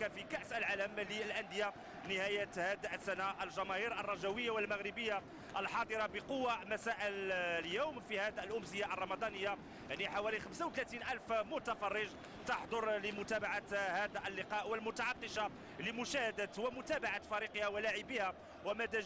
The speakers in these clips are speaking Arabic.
المشاركه في كاس العالم للانديه نهايه هذه السنه. الجماهير الرجويه والمغربيه الحاضره بقوه مساء اليوم في هذه الامسيه الرمضانيه، يعني حوالي 35 ألف متفرج تحضر لمتابعه هذا اللقاء والمتعطشه لمشاهده ومتابعه فريقها ولاعبيها ومدى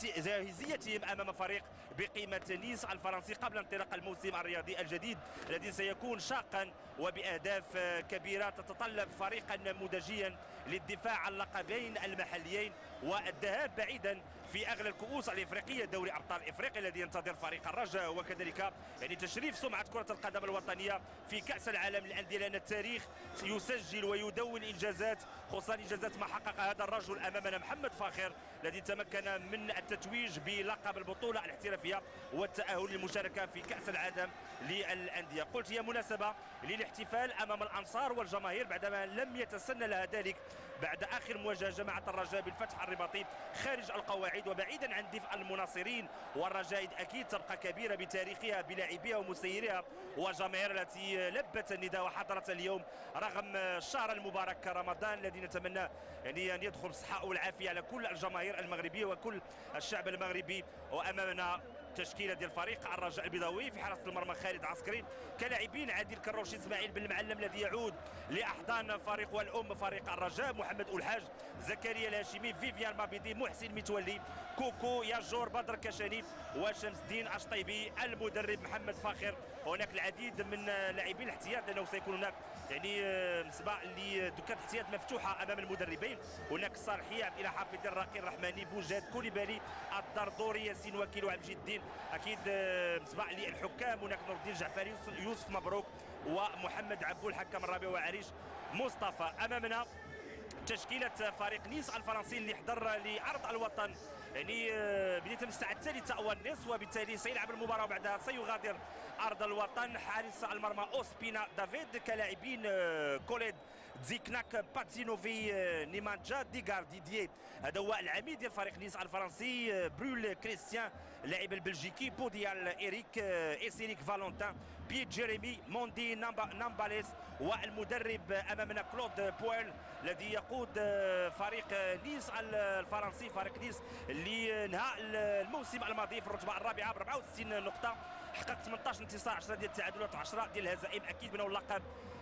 جاهزيتهم امام فريق بقيمه نيس الفرنسي قبل انطلاق الموسم الرياضي الجديد الذي سيكون شاقا وبأهداف كبيرة تتطلب فريقا نموذجيا للدفاع عن اللقبين المحليين والذهاب بعيدا في اغلى الكؤوس الافريقيه دوري ابطال افريقيا الذي ينتظر فريق الرجاء، وكذلك يعني تشريف سمعه كره القدم الوطنيه في كاس العالم للانديه، لان التاريخ يسجل ويدون انجازات، خصوصا انجازات ما حقق هذا الرجل امامنا محمد فاخر الذي تمكن من التتويج بلقب البطوله الاحترافيه والتاهل للمشاركه في كاس العالم للانديه. قلت هي مناسبه للاحتفال امام الانصار والجماهير بعدما لم يتسنى لها ذلك بعد اخر مواجهه جماعه الرجاء بالفتح الرباطي خارج القواعد، وبعيدا عن دفء المناصرين. والرجاء اكيد تبقى كبيره بتاريخها بلاعبيها ومسيريها وجماهير التي لبت النداء وحضرت اليوم رغم الشهر المبارك رمضان الذي نتمنى يعني ان يدخل بالصحه والعافيه على كل الجماهير المغربيه وكل الشعب المغربي. وامامنا تشكيله ديال فريق الرجاء البيضاوي في حراسه المرمى خالد عسكري، كلاعبين عادل كروش، اسماعيل بن المعلم الذي يعود لاحضان فريق والام فريق الرجاء، محمد الحاج، زكريا الهاشمي، فيفيان مابيدي، محسن متولي، كوكو، ياجور، بدر كشاني، وشمس الدين الشطيبي، المدرب محمد فاخر. هناك العديد من لاعبين الاحتياط لانه سيكون هناك يعني مسبق لدكات احتياط مفتوحه امام المدربين. هناك الصالحي، عبد الاله حافظ، الراقي الرحماني، بوجاد، كوليبالي، الدردوري، ياسين وكيل، وعبد الجيد الدين، اكيد مسبق للحكام. هناك نور الدين الجعفري، يوسف مبروك، ومحمد عبو الحكم الرابع، وعريش مصطفى. امامنا تشكيله فريق نيس الفرنسي اللي حضر لعرض الوطن يعني بدايه من الساعه الثالثه والنصف، وبالتالي سيلعب المباراه وبعدها سيغادر ارض الوطن. حارس المرمى اوسبينا دافيد، كلاعبين كوليد، زيكناك، باتسينوفي، نيمانجا، ديغار، ديدييه، هذا هو العميد ديال فريق نيس الفرنسي، برول كريستيان اللاعب البلجيكي، بوديال ايريك، ايسينيك فالونتان، بيت جيريمي، موندي، نامباليس، والمدرب امامنا كلود بويل الذي يقود فريق نيس الفرنسي، فريق نيس اللي نهى الموسم الماضي في الرتبه الرابعه ب 64 نقطه، حقق 18 انتصار، 10 ديال التعادلات، 10 ديال الهزائم. اكيد بنوا اللقب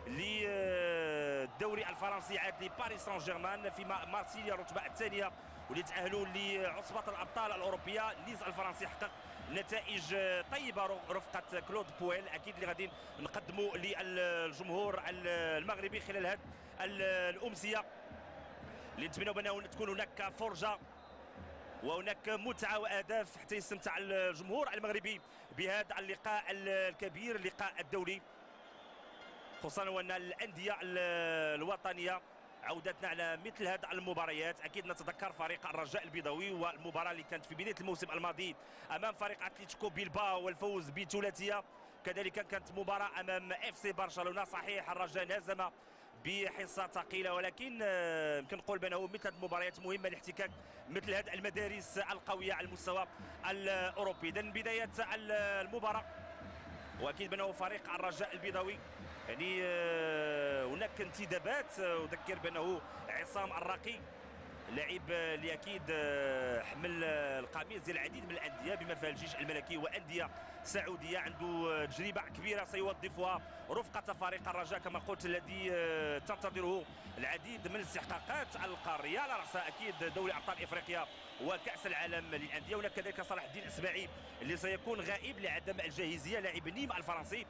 للدوري الفرنسي عاد لباريس سان جيرمان، فيما مارسيليا الرتبه الثانيه واللي تاهلوا لعصبه الابطال الاوروبيه. نيس الفرنسي حقق نتائج طيبه رفقه كلود بويل، اكيد اللي غادي نقدموا للجمهور المغربي خلال هذه الامسيه اللي نتمنوا بانه تكون هناك فرجه وهناك متعه واهداف حتى يستمتع الجمهور المغربي بهذا اللقاء الكبير، اللقاء الدولي، خصوصا وان الانديه الوطنيه عودتنا على مثل هذه المباريات. اكيد نتذكر فريق الرجاء البيضاوي والمباراه اللي كانت في بدايه الموسم الماضي امام فريق اتلتيكو بيلباو والفوز بثلاثيه، كذلك كانت مباراه امام اف سي برشلونه. صحيح الرجاء هزم بحصه ثقيله، ولكن يمكن نقول بانه مثل هذه المباريات مهمه لاحتكاك مثل هذه المدارس القويه على المستوى الاوروبي. اذا بدايه المباراه، واكيد بانه فريق الرجاء البيضاوي يعني هناك انتدابات. اذكر بانه عصام الراقي لاعب اللي اكيد حمل القميص ديال العديد من الانديه بما فيها الجيش الملكي وانديه سعوديه، عنده تجربه كبيره سيوظفها رفقه فريق الرجاء كما قلت الذي تنتظره العديد من الاستحقاقات القاريه، على راسها اكيد دوري ابطال افريقيا وكاس العالم للانديه. هناك كذلك صلاح الدين اسماعيل اللي سيكون غائب لعدم الجاهزيه، لاعب نيم الفرنسي.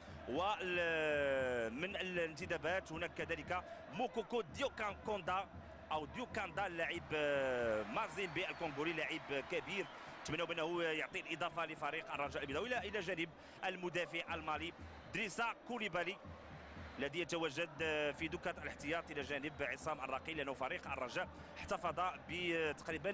ومن الانتدابات هناك كذلك موكوكو ديوكان كوندا او ديوكاندا، اللاعب مازيمبي الكونغولي، لاعب كبير، نتمنوا بانه يعطي الاضافه لفريق الرجاء البيضاوي، الى جانب المدافع المالي دريسا كوليبالي الذي يتواجد في دكة الاحتياط الى جانب عصام الراقي، لانه فريق الرجاء احتفظ بتقريبا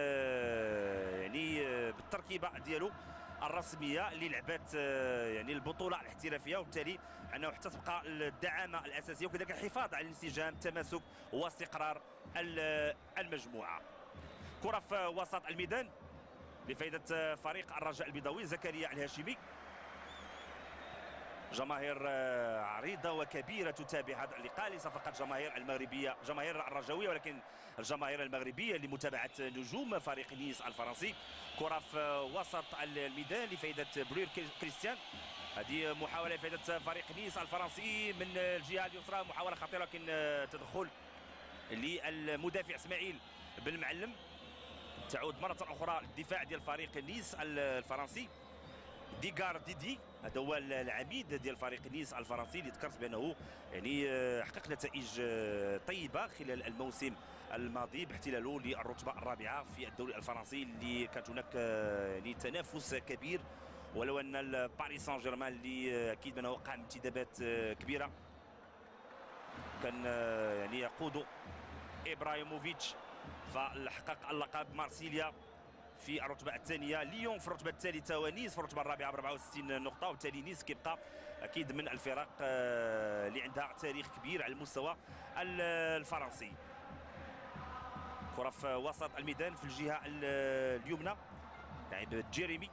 يعني بالتركيبه ديالو الرسميه اللي لعبت يعني البطوله الاحترافيه، وبالتالي انه حتى تبقى الدعامه الاساسيه وكذلك الحفاظ على الانسجام، التماسك واستقرار المجموعه. كره في وسط الميدان لفائده فريق الرجاء البيضاوي، زكريا الهاشمي جماهير عريضة وكبيرة تتابع هذا اللقاء، ليس فقط جماهير المغربية، جماهير الرجاوية، ولكن الجماهير المغربية لمتابعة نجوم فريق نيس الفرنسي. كرة في وسط الميدان لفائدة برير كريستيان. هذه محاولة لفائدة فريق نيس الفرنسي من الجهة اليسرى، محاولة خطيرة لكن تدخل للمدافع اسماعيل بن معلم. تعود مرة أخرى الدفاع ديال فريق نيس الفرنسي. ديغار ديدي هذا هو العميد ديال فريق نيس الفرنسي اللي ذكرت بانه يعني حقق نتائج طيبه خلال الموسم الماضي باحتلاله للرتبه الرابعه في الدوري الفرنسي، اللي كانت هناك يعني تنافس كبير، ولو ان باريس سان جيرمان اللي اكيد بانه وقع انتدابات كبيره كان يعني يقود ابراهيموفيتش، فحقق اللقب. مارسيليا في الرتبه الثانيه، ليون في الرتبه الثالثه، ونيس في الرتبه الرابعه ب 64 نقطه، وبالتالي نيس كيبقى اكيد من الفرق اللي عندها تاريخ كبير على المستوى الفرنسي. كره في وسط الميدان في الجهه اليمنى، لاعب جيريمي.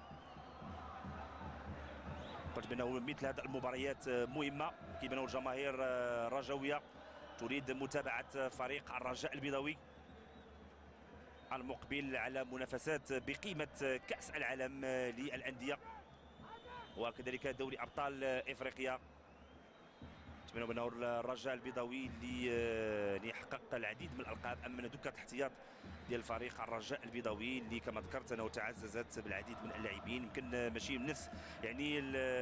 قلت بانه مثل هذه المباريات مهمه، كيبان الجماهير الرجاويه تريد متابعه فريق الرجاء البيضاوي المقبل على منافسات بقيمة كأس العالم للأندية وكذلك دوري أبطال إفريقيا. نتمنى بأنه الرجاء البيضاوي اللي حقق العديد من الألقاب أمن دكة الاحتياط ديال فريق الرجاء البيضاوي اللي كما ذكرت أنه تعززت بالعديد من اللاعبين، يمكن ماشي نفس يعني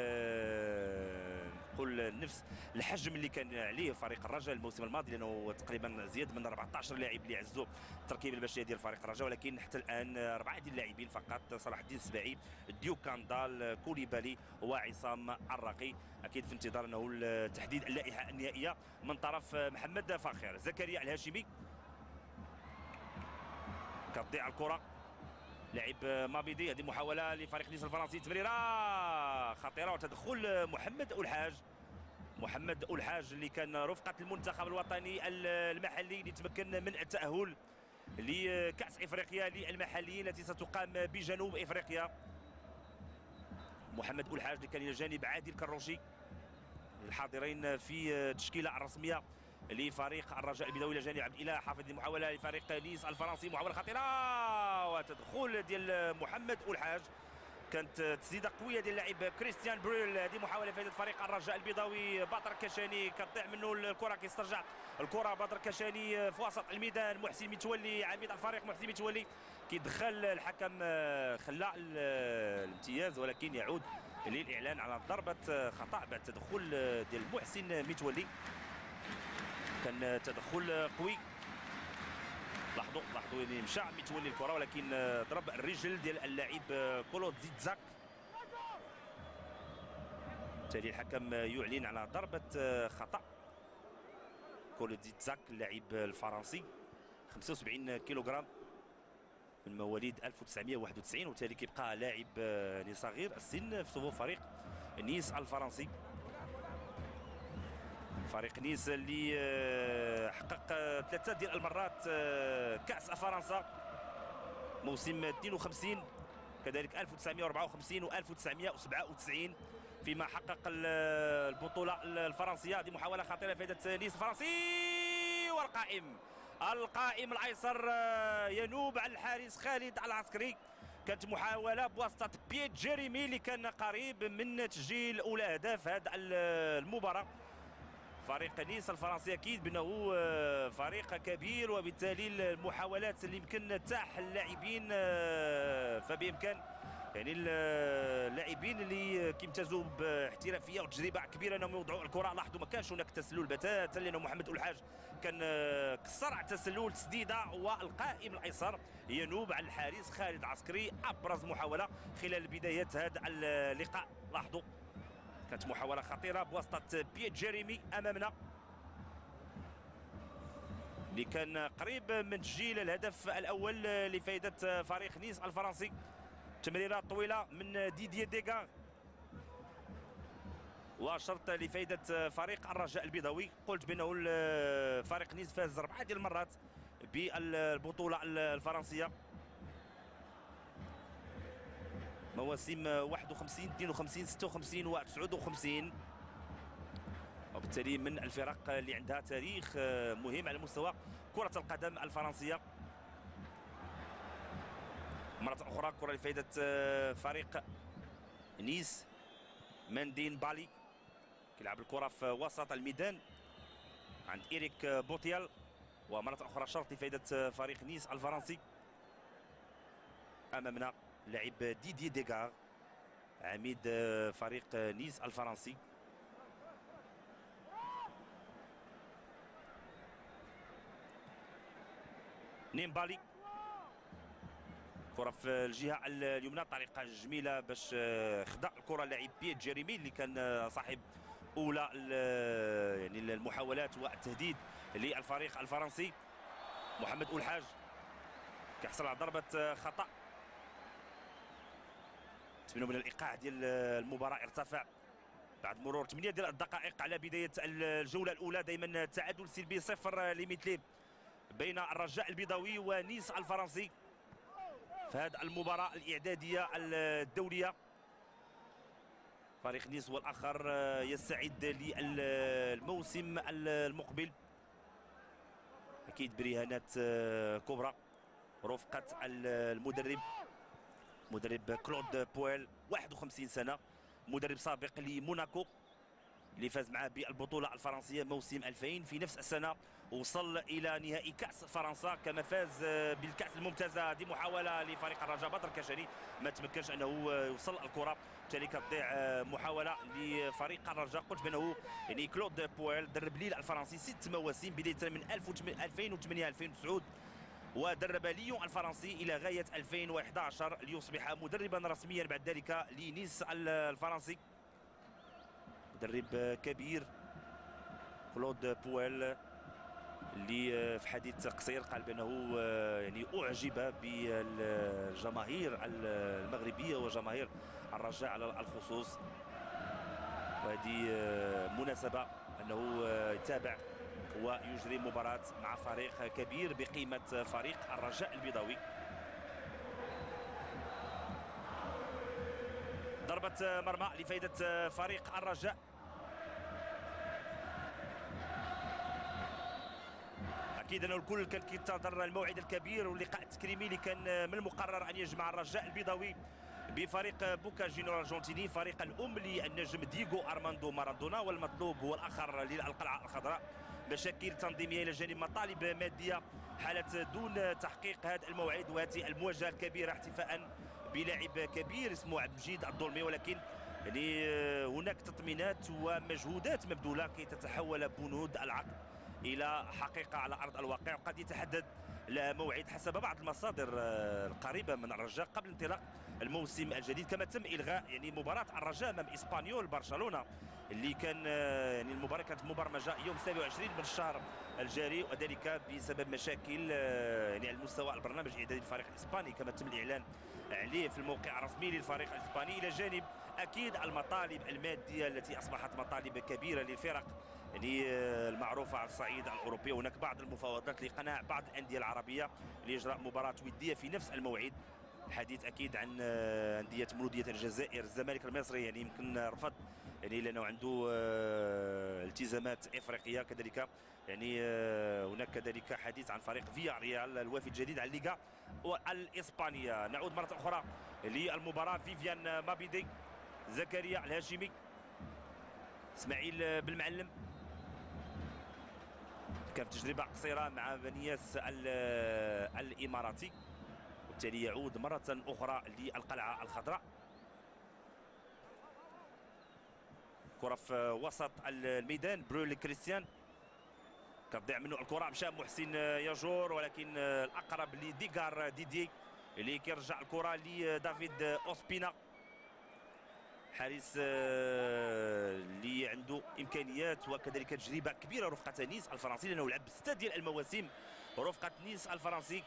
نقول نفس الحجم اللي كان عليه فريق الرجاء الموسم الماضي، لانه تقريبا زياد من 14 لاعب اللي عزوا التركيبه البشريه ديال فريق الرجاء، ولكن حتى الان 4 ديال اللاعبين فقط: صلاح الدين السباعي، ديوك كاندال، كوليبالي وعصام الرقي. اكيد في انتظار انه تحديد اللائحه النهائيه من طرف محمد فاخر. زكريا الهاشمي كتضيع الكره، لاعب مابيدي. هذه محاوله لفريق نيس الفرنسي، تمريره خطيره وتدخل محمد أولحاج اللي كان رفقة المنتخب الوطني المحلي ليتمكن من التأهل لكأس إفريقيا للمحليين التي ستقام بجنوب إفريقيا. محمد أولحاج اللي كان إلى جانب عادل كروشي الحاضرين في التشكيلة الرسمية لفريق الرجاء البيضاوي إلى جانب عبد الإله حافظ. محاولة لفريق نيس الفرنسي، محاولة خطيرة وتدخل ديال محمد أولحاج، كانت تسديده قويه ديال اللاعب كريستيان بريل. هذه محاوله فائده فريق الرجاء البيضاوي. بدر كشاني كتضيع منه الكره، كيسترجع الكره بدر كشاني في وسط الميدان. محسن متولي عميد الفريق، محسن متولي كيدخل الحكم خلى الامتياز، ولكن يعود للاعلان على ضربه خطا بعد تدخل ديال محسن متولي. كان تدخل قوي. لاحظوا يعني مشى متولي الكره، ولكن ضرب الرجل ديال اللاعب كولو زيتزاك. بالتالي الحكم يعلن على ضربه خطا. كولو زيتزاك اللاعب الفرنسي 75 كيلوغرام من مواليد 1991، وبالتالي كيبقى لاعب صغير السن في صفوف فريق نيس الفرنسي. فريق نيس اللي حقق 3 ديال المرات كأس فرنسا، موسم 52، كذلك 1954 و 1997 فيما حقق البطولة الفرنسية. هذه محاولة خطيرة فائدة نيس الفرنسي، والقائم الايسر ينوب عن الحارس خالد العسكري. كانت محاولة بواسطة بيت جيريمي اللي كان قريب من تسجيل اولى اهداف هذه المباراة. فريق نيس الفرنسي اكيد بانه فريق كبير، وبالتالي المحاولات اللي يمكن تاح اللاعبين فبامكان يعني اللاعبين اللي كيمتازوا باحترافيه وتجربه كبيره انهم يوضعوا الكره. لاحظوا ما كانش هناك تسلل بتاتا، لانه محمد أولحاج كان كسر على التسلل، تسديده والقائم الايسر ينوب عن الحارس خالد عسكري. ابرز محاوله خلال بدايه هذا اللقاء. لاحظوا كانت محاولة خطيرة بواسطة بيت جيريمي أمامنا اللي كان قريب من تسجيل الهدف الأول لفائدة فريق نيس الفرنسي. تمريرة طويلة من ديدييه ديغار وشرط لفائدة فريق الرجاء البيضاوي. قلت بأنه فريق نيس فاز 4 ديال المرات بالبطولة الفرنسية، مواسم 51 52 56 و 59. وبالتالي من الفرق اللي عندها تاريخ مهم على مستوى كرة القدم الفرنسية. مرة أخرى كرة لفائدة فريق نيس. ماندين بالي كيلعب الكرة في وسط الميدان عند إيريك بوتيال، ومرة أخرى شرط لفائدة فريق نيس الفرنسي. أمامنا لاعب ديدي ديغار عميد فريق نيس الفرنسي. نيمبالي كرة في الجهة اليمنى، طريقة جميلة باش خضع الكرة لاعب بيت جيريمي اللي كان صاحب أولى يعني المحاولات والتهديد للفريق الفرنسي. محمد أولحاج كيحصل على ضربة خطأ. 8 من الإيقاع ديال المباراة ارتفع بعد مرور 8 ديال الدقائق على بداية الجولة الأولى. دائما تعادل سلبي 0 لمثله بين الرجاء البيضاوي ونيس الفرنسي في هذه المباراة الإعدادية الدولية. فريق نيس والآخر يستعد للموسم المقبل، أكيد برهانات كبرى رفقة مدرب كلود بويل، 51 سنة، مدرب سابق لموناكو اللي فاز معاه بالبطولة الفرنسية موسم 2000. في نفس السنة وصل إلى نهائي كأس فرنسا، كما فاز بالكأس الممتازة. دي محاولة لفريق الرجاء، بدر كشري ما تمكنش أنه يوصل الكرة، بالتالي كتضيع محاولة لفريق الرجاء. قلت بأنه يعني كلود بويل درب ليل الفرنسي 6 مواسم بداية من 2008-2009، ودرب ليون الفرنسي إلى غاية 2011 ليصبح مدربا رسميا بعد ذلك لنيس الفرنسي. مدرب كبير كلود بويل اللي في حديث قصير قال بأنه يعني أعجب بالجماهير المغربية وجماهير الرجاء على الخصوص، وهذه مناسبة أنه يتابع ويجري مباراة مع فريق كبير بقيمة فريق الرجاء البيضاوي. ضربة مرمى لفائدة فريق الرجاء. اكيد انه الكل كان كينتظر الموعد الكبير واللقاء التكريمي اللي كان من المقرر ان يجمع الرجاء البيضاوي بفريق بوكا جونيور الارجنتيني، فريق الام للنجم دييغو ارماندو مارادونا، والمطلوب هو الاخر للقلعه الخضراء. مشاكل تنظيميه الى جانب مطالب ماديه حالت دون تحقيق هذا الموعد وهذه المواجهه الكبيره احتفاء بلاعب كبير اسمه عبد المجيد الظلمي، ولكن يعني هناك تطمينات ومجهودات مبذوله كي تتحول بنود العقد الى حقيقه على ارض الواقع، وقد يتحدد موعد حسب بعض المصادر القريبه من الرجاء قبل انطلاق الموسم الجديد. كما تم الغاء يعني مباراه الرجاء امام اسبانيول برشلونه اللي كان يعني المباراه كانت مبرمجه يوم 27 من الشهر الجاري، وذلك بسبب مشاكل يعني على مستوى البرنامج الاعدادي للفريق الاسباني كما تم الاعلان عليه في الموقع الرسمي للفريق الاسباني، الى جانب اكيد المطالب الماديه التي اصبحت مطالب كبيره للفرق يعني المعروفه على الصعيد الاوروبي. هناك بعض المفاوضات لقناع بعض الانديه العربيه لاجراء مباراه وديه في نفس الموعد. الحديث اكيد عن انديه مولوديه الجزائر، الزمالك المصري يعني يمكن رفض يعني لانه عنده التزامات افريقيه. كذلك يعني هناك كذلك حديث عن فريق فيا ريال الوافد الجديد على الليغا الاسبانيه. نعود مره اخرى للمباراه. فيفيان مابيدي، زكريا الهاشمي، اسماعيل بالمعلم، كانت تجربه قصيره مع بنياس الاماراتي، وبالتالي يعود مره اخرى للقلعه الخضراء. كره في وسط الميدان، برولي كريستيان كتضيع منه الكره، مشى محسن ياجور ولكن الاقرب لديغار ديدي اللي كيرجع الكره لدافيد اوسبينا، حارس اللي عنده امكانيات وكذلك تجربه كبيره رفقه نيس الفرنسي لانه لعب 6 ديال المواسم رفقه نيس الفرنسي.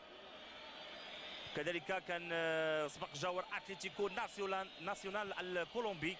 كذلك كان سبق جاور اتلتيكو ناسيونال الكولومبي،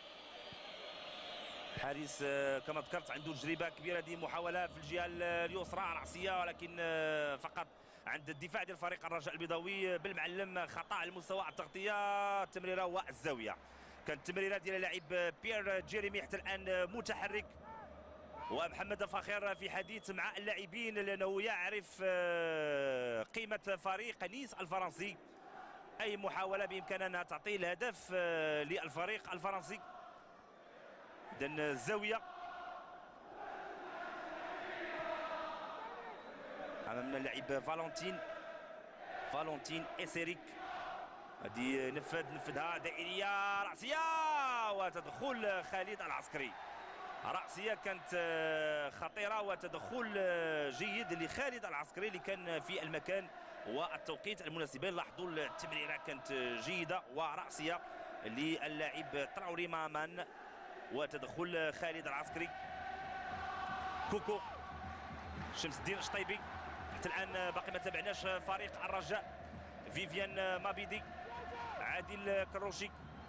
حارس كما ذكرت عنده تجربه كبيره. دي محاوله في الجهه اليسرى راسيه ولكن فقط عند الدفاع ديال فريق الرجاء البيضاوي بالمعلم، خطا على مستوى التغطيه، التمريره والزاويه. كانت التمريره ديال اللاعب بيير جيريمي حتى الان متحرك، ومحمد الفخير في حديث مع اللاعبين لأنه يعرف قيمة فريق نيس الفرنسي. أي محاولة بإمكانها أنها تعطي الهدف للفريق الفرنسي. إذن الزاوية أمامنا اللاعب فالونتين إسيريك. هذه نفذها دائرية رأسية وتدخل خالد العسكري. رأسية كانت خطيرة وتدخل جيد لخالد العسكري اللي كان في المكان والتوقيت المناسبين. لاحظوا التمريرة كانت جيدة ورأسية للاعب تراوري مامان وتدخل خالد العسكري. كوكو شمس الدين الشطيبي حتى الآن باقي ما تابعناش فريق الرجاء. فيفيان مابيدي، عادل كروشي،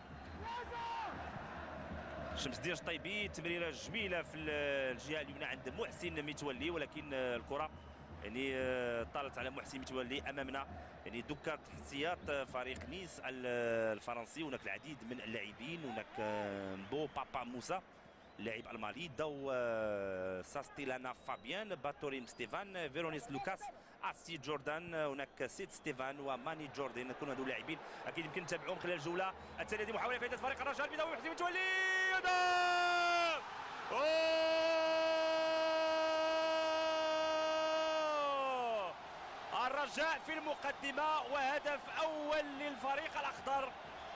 شمس الدين الشطيبي. تمريره جميله في الجهه اليمنى عند محسن متولي، ولكن الكره يعني طالت على محسن متولي. امامنا يعني دكه تحسيات فريق نيس الفرنسي. هناك العديد من اللاعبين، هناك مبو بابا موسى اللاعب المالي، دو ساستيلانا فابيان، باتوريم ستيفان، فيرونيس لوكاس، اسي جوردان، هناك سيد ستيفان وماني جوردن. كل هذو اللاعبين اكيد يمكن نتابعوهم خلال الجوله التاليه. محاوله في فريق الرجاء البيضاوي، محسن متولي الرجاء في المقدمه وهدف اول للفريق الاخضر.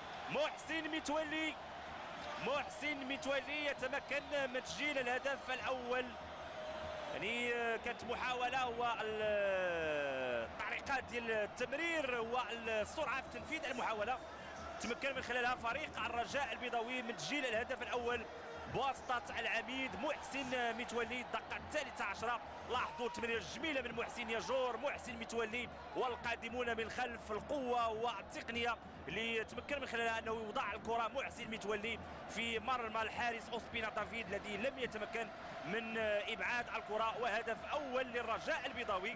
محسن متولي يتمكن من تسجيل الهدف الاول. يعني كانت محاوله والطريقه ديال التمرير والسرعه في تنفيذ المحاوله تمكن من خلالها فريق الرجاء البيضاوي من تسجيل الهدف الاول بواسطه العميد محسن متولي. الدقه الثالثه عشره. لاحظوا التمريره الجميله من محسن ياجور، محسن متولي والقادمون من خلف، القوه والتقنيه اللي تمكن من خلالها انه يوضع الكره محسن متولي في مرمى الحارس اوسبينا دافيد الذي لم يتمكن من ابعاد الكره. وهدف اول للرجاء البيضاوي،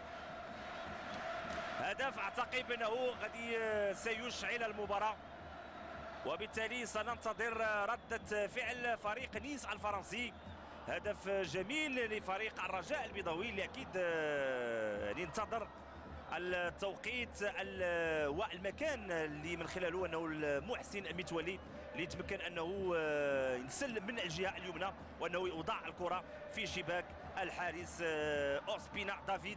هدف اعتقد انه غادي سيشعل المباراه، وبالتالي سننتظر ردة فعل فريق نيس الفرنسي. هدف جميل لفريق الرجاء البيضاوي اللي اكيد ينتظر التوقيت والمكان اللي من خلاله انه محسن المتولي اللي يتمكن انه ينسلم من الجهه اليمنى وانه يوضع الكره في شباك الحارس اوسبينا دافيد.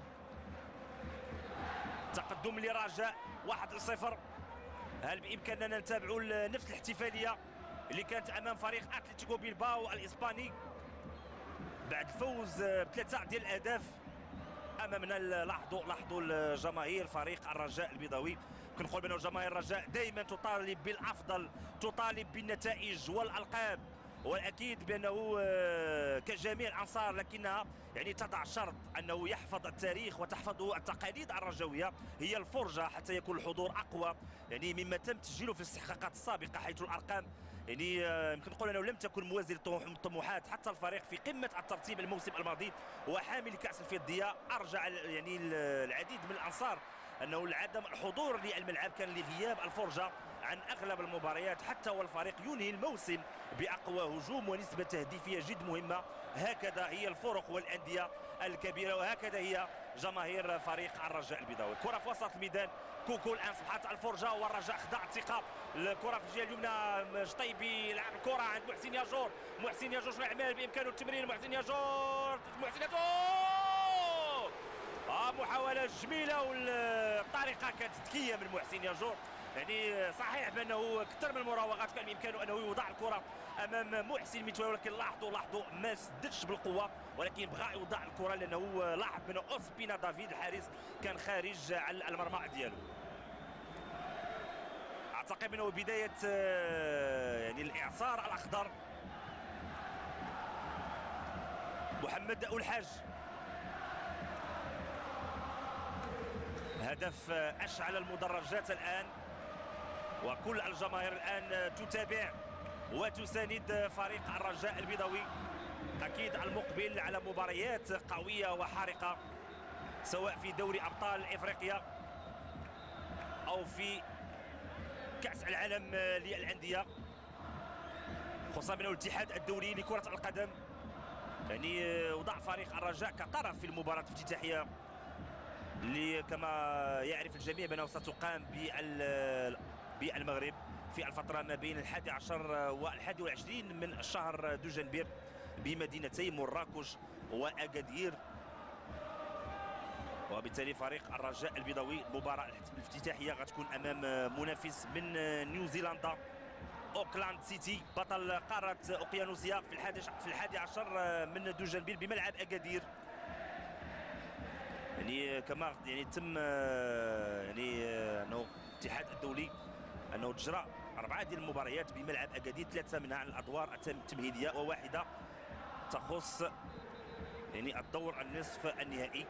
تقدم للرجاء 1-0. هل بامكاننا نتابعوا نفس الاحتفاليه اللي كانت امام فريق اتلتيكو بيلباو الاسباني بعد الفوز بثلاثه ديال الاهداف امامنا؟ لاحظوا الجماهير فريق الرجاء البيضاوي. كنقول بان جماهير الرجاء دائما تطالب بالافضل، تطالب بالنتائج والالقاب، والاكيد بانه كجميع الانصار لكنها يعني تضع شرط انه يحفظ التاريخ وتحفظ التقاليد الرجاويه. هي الفرجه حتى يكون الحضور اقوى يعني مما تم تسجيله في الاستحقاقات السابقه، حيث الارقام يعني يمكن نقول انه لم تكن موازيه للطموحات. حتى الفريق في قمه الترتيب الموسم الماضي وحامل كاس الفضيه ارجع يعني العديد من الانصار انه عدم الحضور للملعب كان لغياب الفرجه عن اغلب المباريات، حتى والفريق ينهي الموسم باقوى هجوم ونسبه تهديفيه جد مهمه. هكذا هي الفرق والانديه الكبيره، وهكذا هي جماهير فريق الرجاء البيضاوي. كره في وسط الميدان، كوكو الان صبحت الفرجه والرجاء خدع الثقه. الكره في الجهه اليمنى، شطيبي لعب الكره عند محسن ياجور، شنو يعمل؟ بامكانه التمرير. محسن ياجور محاولة جميلة والطريقة كانت ذكية من محسن ياجور. يعني صحيح بأنه كثر من المراوغات كان بإمكانه أنه يوضع الكرة أمام محسن متولي، ولكن لاحظوا ما سددش بالقوة، ولكن بغى يوضع الكرة لأنه لاحظ بأنه أوسبينا دافيد الحارس كان خارج على المرمى ديالو. أعتقد أنه بداية يعني الإعصار الأخضر. محمد الحاج، هدف أشعل المدرجات الآن، وكل الجماهير الآن تتابع وتساند فريق الرجاء البيضاوي. أكيد المقبل على مباريات قوية وحارقة سواء في دوري أبطال إفريقيا أو في كأس العالم للأندية، خصوصا من الاتحاد الدولي لكرة القدم يعني وضع فريق الرجاء كطرف في المباراة الافتتاحية اللي كما يعرف الجميع بأنه ستقام بالمغرب في الفترة ما بين 11 و21 من شهر دجنبر بمدينتي مراكش وأكادير. وبالتالي فريق الرجاء البيضاوي المباراة الافتتاحية غتكون أمام منافس من نيوزيلندا اوكلاند سيتي بطل قارة اوقيانوسيا في 11 من دجنبر بملعب أكادير. يعني كما يعني تم يعني انه الاتحاد الدولي انه تجرى 4 ديال المباريات بملعب اكادير، 3 منها عن الادوار التمهيديه وواحده تخص يعني الدور النصف النهائي.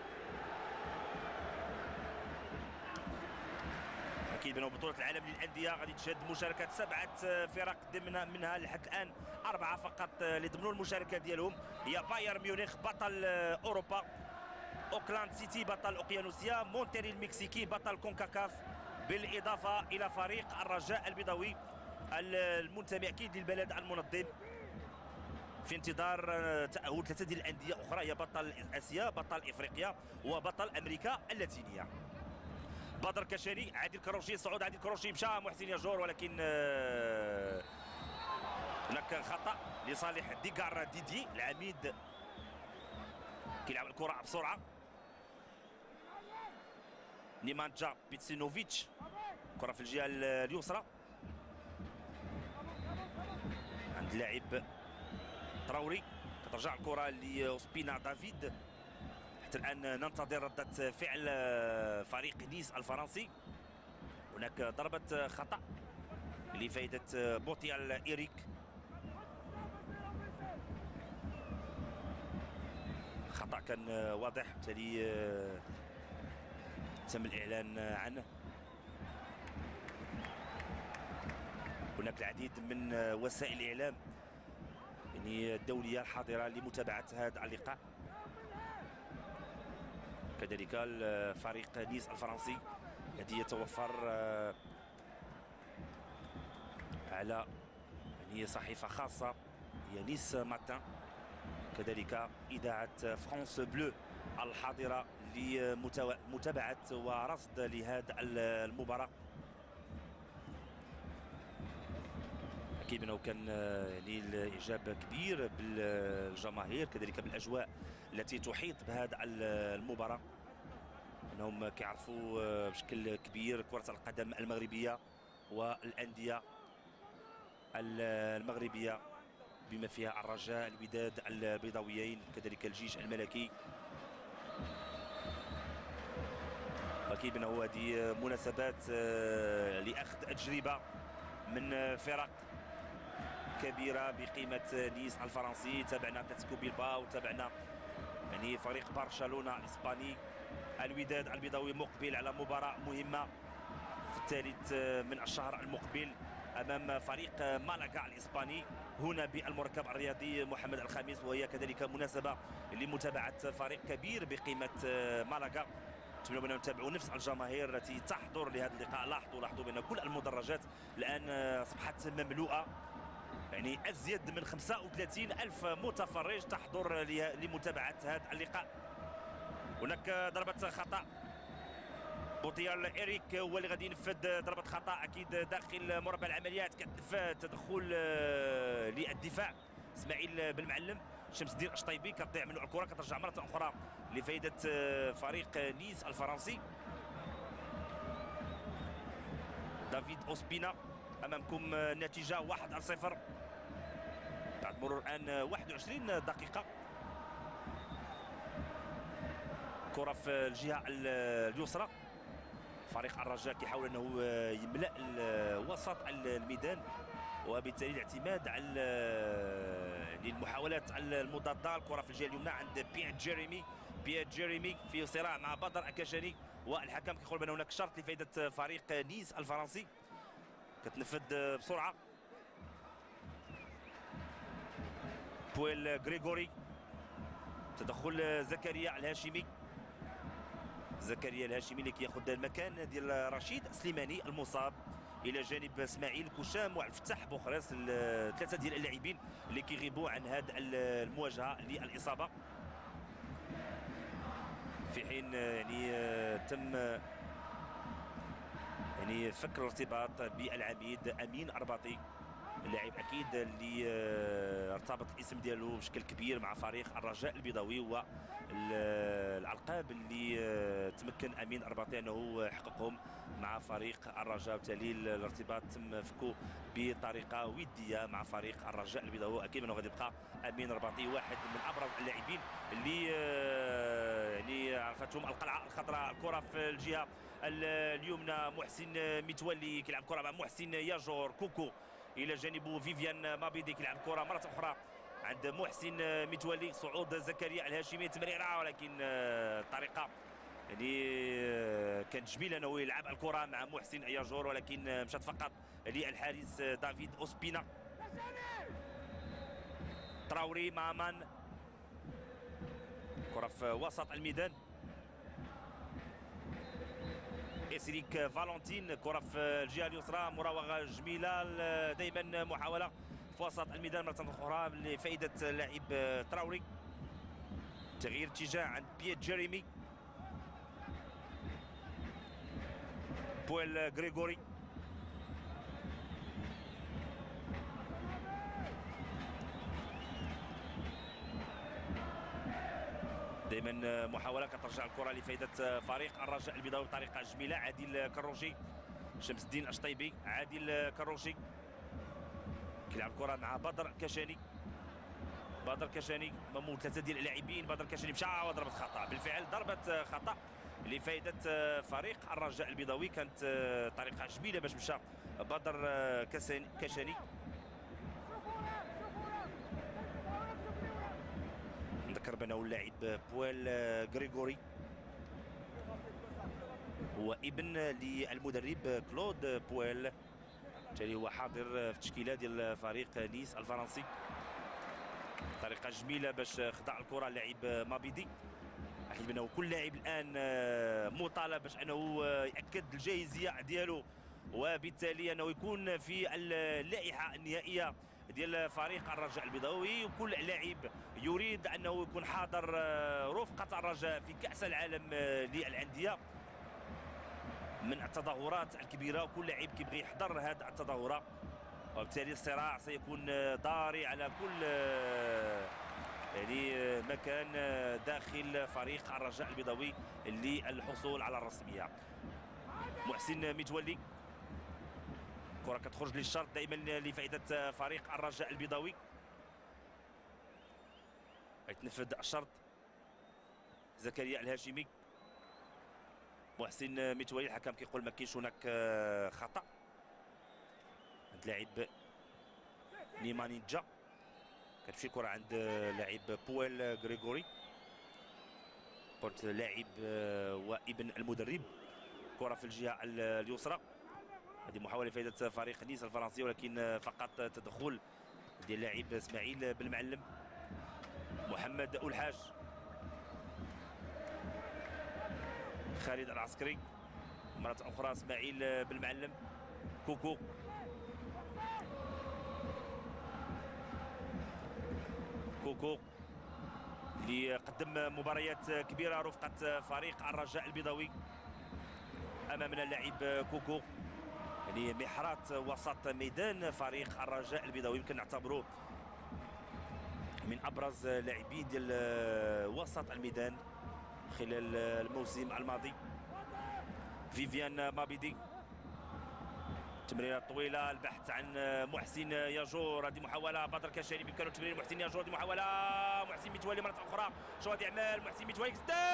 اكيد بانه بطوله العالم للانديه غادي تشهد مشاركه 7 فرق منها لحد الان 4 فقط اللي ضمنوا المشاركه ديالهم، هي بايرن ميونخ بطل اوروبا، اوكلاند سيتي بطل اوقيانوسيا، مونتيري المكسيكي بطل كونكاكاف، بالاضافه الى فريق الرجاء البيضاوي المنتمي اكيد للبلد المنظم في انتظار تاهل 3 ديال الانديه اخرى، هي بطل اسيا بطل افريقيا وبطل امريكا اللاتينيه. بدر كشري، عادل كروشي، صعود عادل كروشي، مشى محسن ياجور، ولكن هناك خطا لصالح ديغار ديدي العميد كيلعب الكره بسرعه. نيمانجا بيتسينوفيتش، كره في الجهه اليسرى عند اللاعب تراوري، كترجع الكره لأوسبينا دافيد. حتى الان ننتظر رده فعل فريق نيس الفرنسي. هناك ضربه خطا لفائده بوتيال إيريك، خطا كان واضح بالتالي تم الاعلان عنه. هناك العديد من وسائل الاعلام يعني الدوليه الحاضره لمتابعه هذا اللقاء، كذلك فريق نيس الفرنسي الذي يتوفر على يعني صحيفه خاصه هي نيس ماتان، كذلك اذاعه فرانس بلو الحاضره لمتابعه ورصد لهذا المباراه. اكيد انه كان يعني الاعجاب كبير بالجماهير، كذلك بالاجواء التي تحيط بهذا المباراه، انهم كيعرفوا بشكل كبير كره القدم المغربيه والانديه المغربيه بما فيها الرجاء، الوداد، البيضاويين، كذلك الجيش الملكي. اكيد انه هذه مناسبات لاخذ اجربه من فرق كبيره بقيمه نيس الفرنسي. تابعنا اتلتيكو بيلباو، تابعنا يعني فريق برشلونه الاسباني، الوداد البيضاوي مقبل على مباراه مهمه في الثالث من الشهر المقبل امام فريق مالاغا الاسباني هنا بالمركب الرياضي محمد الخامس، وهي كذلك مناسبه لمتابعه فريق كبير بقيمه مالاغا. نتمنى بأن نتابعوا نفس الجماهير التي تحضر لهذا اللقاء. لاحظوا بان كل المدرجات الان اصبحت مملوءه، يعني ازيد من 35 الف متفرج تحضر لمتابعه هذا اللقاء. هناك ضربه خطا، بوتيال إيريك هو اللي غادي ينفذ ضربه خطا اكيد داخل مربع العمليات، كتنفذ تدخل للدفاع اسماعيل بن معلم. شمس الدين الشطيبي كتضيع منه الكره، كترجع مره اخرى لفائده فريق نيس الفرنسي. دافيد أوسبينا امامكم، نتيجه 1-0 بعد مرور الان 21 دقيقه. كره في الجهه اليسرى، فريق الرجاء كيحاول انه يملا وسط الميدان، وبالتالي الاعتماد على المحاولات المضاده. الكره في الجهه اليمنى عند بيير جيريمي في صراع مع بدر اكاشاني، والحكم كيقول بان هناك شرط لفائده فريق نيس الفرنسي. كتنفذ بسرعه بويل غريغوري، تدخل زكريا الهاشمي اللي كياخذ المكان ديال رشيد سليماني المصاب الى جانب اسماعيل كوشام وعبد الفتاح بوخريس، ثلاثه ديال اللاعبين اللي كيغيبوا عن هذه المواجهه للاصابه، في حين يعني تم يعني فك الارتباط بالعميد امين ارباطي، اللاعب اكيد اللي ارتبط الاسم ديالو بشكل كبير مع فريق الرجاء البيضاوي، والالقاب اللي تمكن امين ارباطي انه يحققهم مع فريق الرجاء، وبالتالي الارتباط تم فكه بطريقه وديه مع فريق الرجاء البيضاوي. اكيد انه غادي يبقى امين ارباطي واحد من ابرز اللاعبين اللي يعني عرفتهم القلعه الخضراء. الكره في الجهه اليمنى، محسن متولي كيلعب كره مع محسن ياجور، كوكو الى جانبه فيفيان مابيدي كيلعب كره مره اخرى عند محسن متولي، صعود زكريا الهاشمي، تمريره ولكن الطريقه يعني كانت جميله انه يلعب الكره مع محسن ياجور، ولكن مشات فقط للحارس دافيد اوسبينا. تراوري مع مان، كره في وسط الميدان، إسريك فالنتين، كره في الجهه اليسرى، مراوغه جميله، دائما محاوله في وسط الميدان مره اخرى لفائده اللاعب تراوري. تغيير اتجاه عند بييت جيريمي، بويل غريغوري، دائما محاوله كترجع الكره لفائده فريق الرجاء البيضاوي بطريقه جميله. عادل كروجي، شمس الدين الشطيبي، عادل كروجي كيلعب الكره مع بدر كشاني، بدر كشاني ممو ثلاثه ديال اللاعبين، بدر كشاني مشى وضربه خطا، بالفعل ضربه خطا لفائده فريق الرجاء البيضاوي، كانت طريقه جميله باش مشى بدر كشاني. نذكر بانه اللاعب بويل غريغوري هو ابن للمدرب كلود بويل، بالتالي هو حاضر في التشكيله ديال فريق نيس الفرنسي. طريقه جميله باش خضع الكره اللاعب مابيدي. اكيد بانه كل لاعب الان مطالب باش انه ياكد الجاهزيه ديالو، وبالتالي انه يكون في اللائحه النهائيه ديال فريق الرجاء البيضاوي، وكل لاعب يريد انه يكون حاضر رفقه الرجاء في كاس العالم للانديه من التظاهرات الكبيره، وكل لاعب كيبغي يحضر هذه التظاهره، وبالتالي الصراع سيكون ضاري على كل يعني مكان داخل فريق الرجاء البيضاوي للحصول على الرسميه. محسن متولي، كره كتخرج للشرط دائما لفائده فريق الرجاء البيضاوي، يتنفذ الشرط. زكريا الهاشمي، محسن متولي، الحكم كيقول ما كاينش هناك خطا عند لاعب نيمانينجا. كتمشي الكره عند لاعب بويل غريغوري، قلت لاعب وابن المدرب. كره في الجهه اليسرى، هذه محاوله لفائده فريق نيس الفرنسي، ولكن فقط تدخل ديال لاعب اسماعيل بالمعلم. محمد الحاج، خالد العسكري، مرة أخرى اسماعيل بالمعلم، كوكو، كوكو اللي قدم مباريات كبيرة رفقة فريق الرجاء البيضاوي. أمامنا اللاعب كوكو، يعني محرات وسط ميدان فريق الرجاء البيضاوي، يمكن نعتبروه من أبرز لاعبين ديال وسط الميدان خلال الموسم الماضي. فيفيان مابيدي، تمريره طويله، البحث عن محسن ياجور، هذه محاوله بدر كشاني بامكانه تمرير محسن ياجور، هذه محاوله محسن متولي مره اخرى، شوط اعمال محسن متولي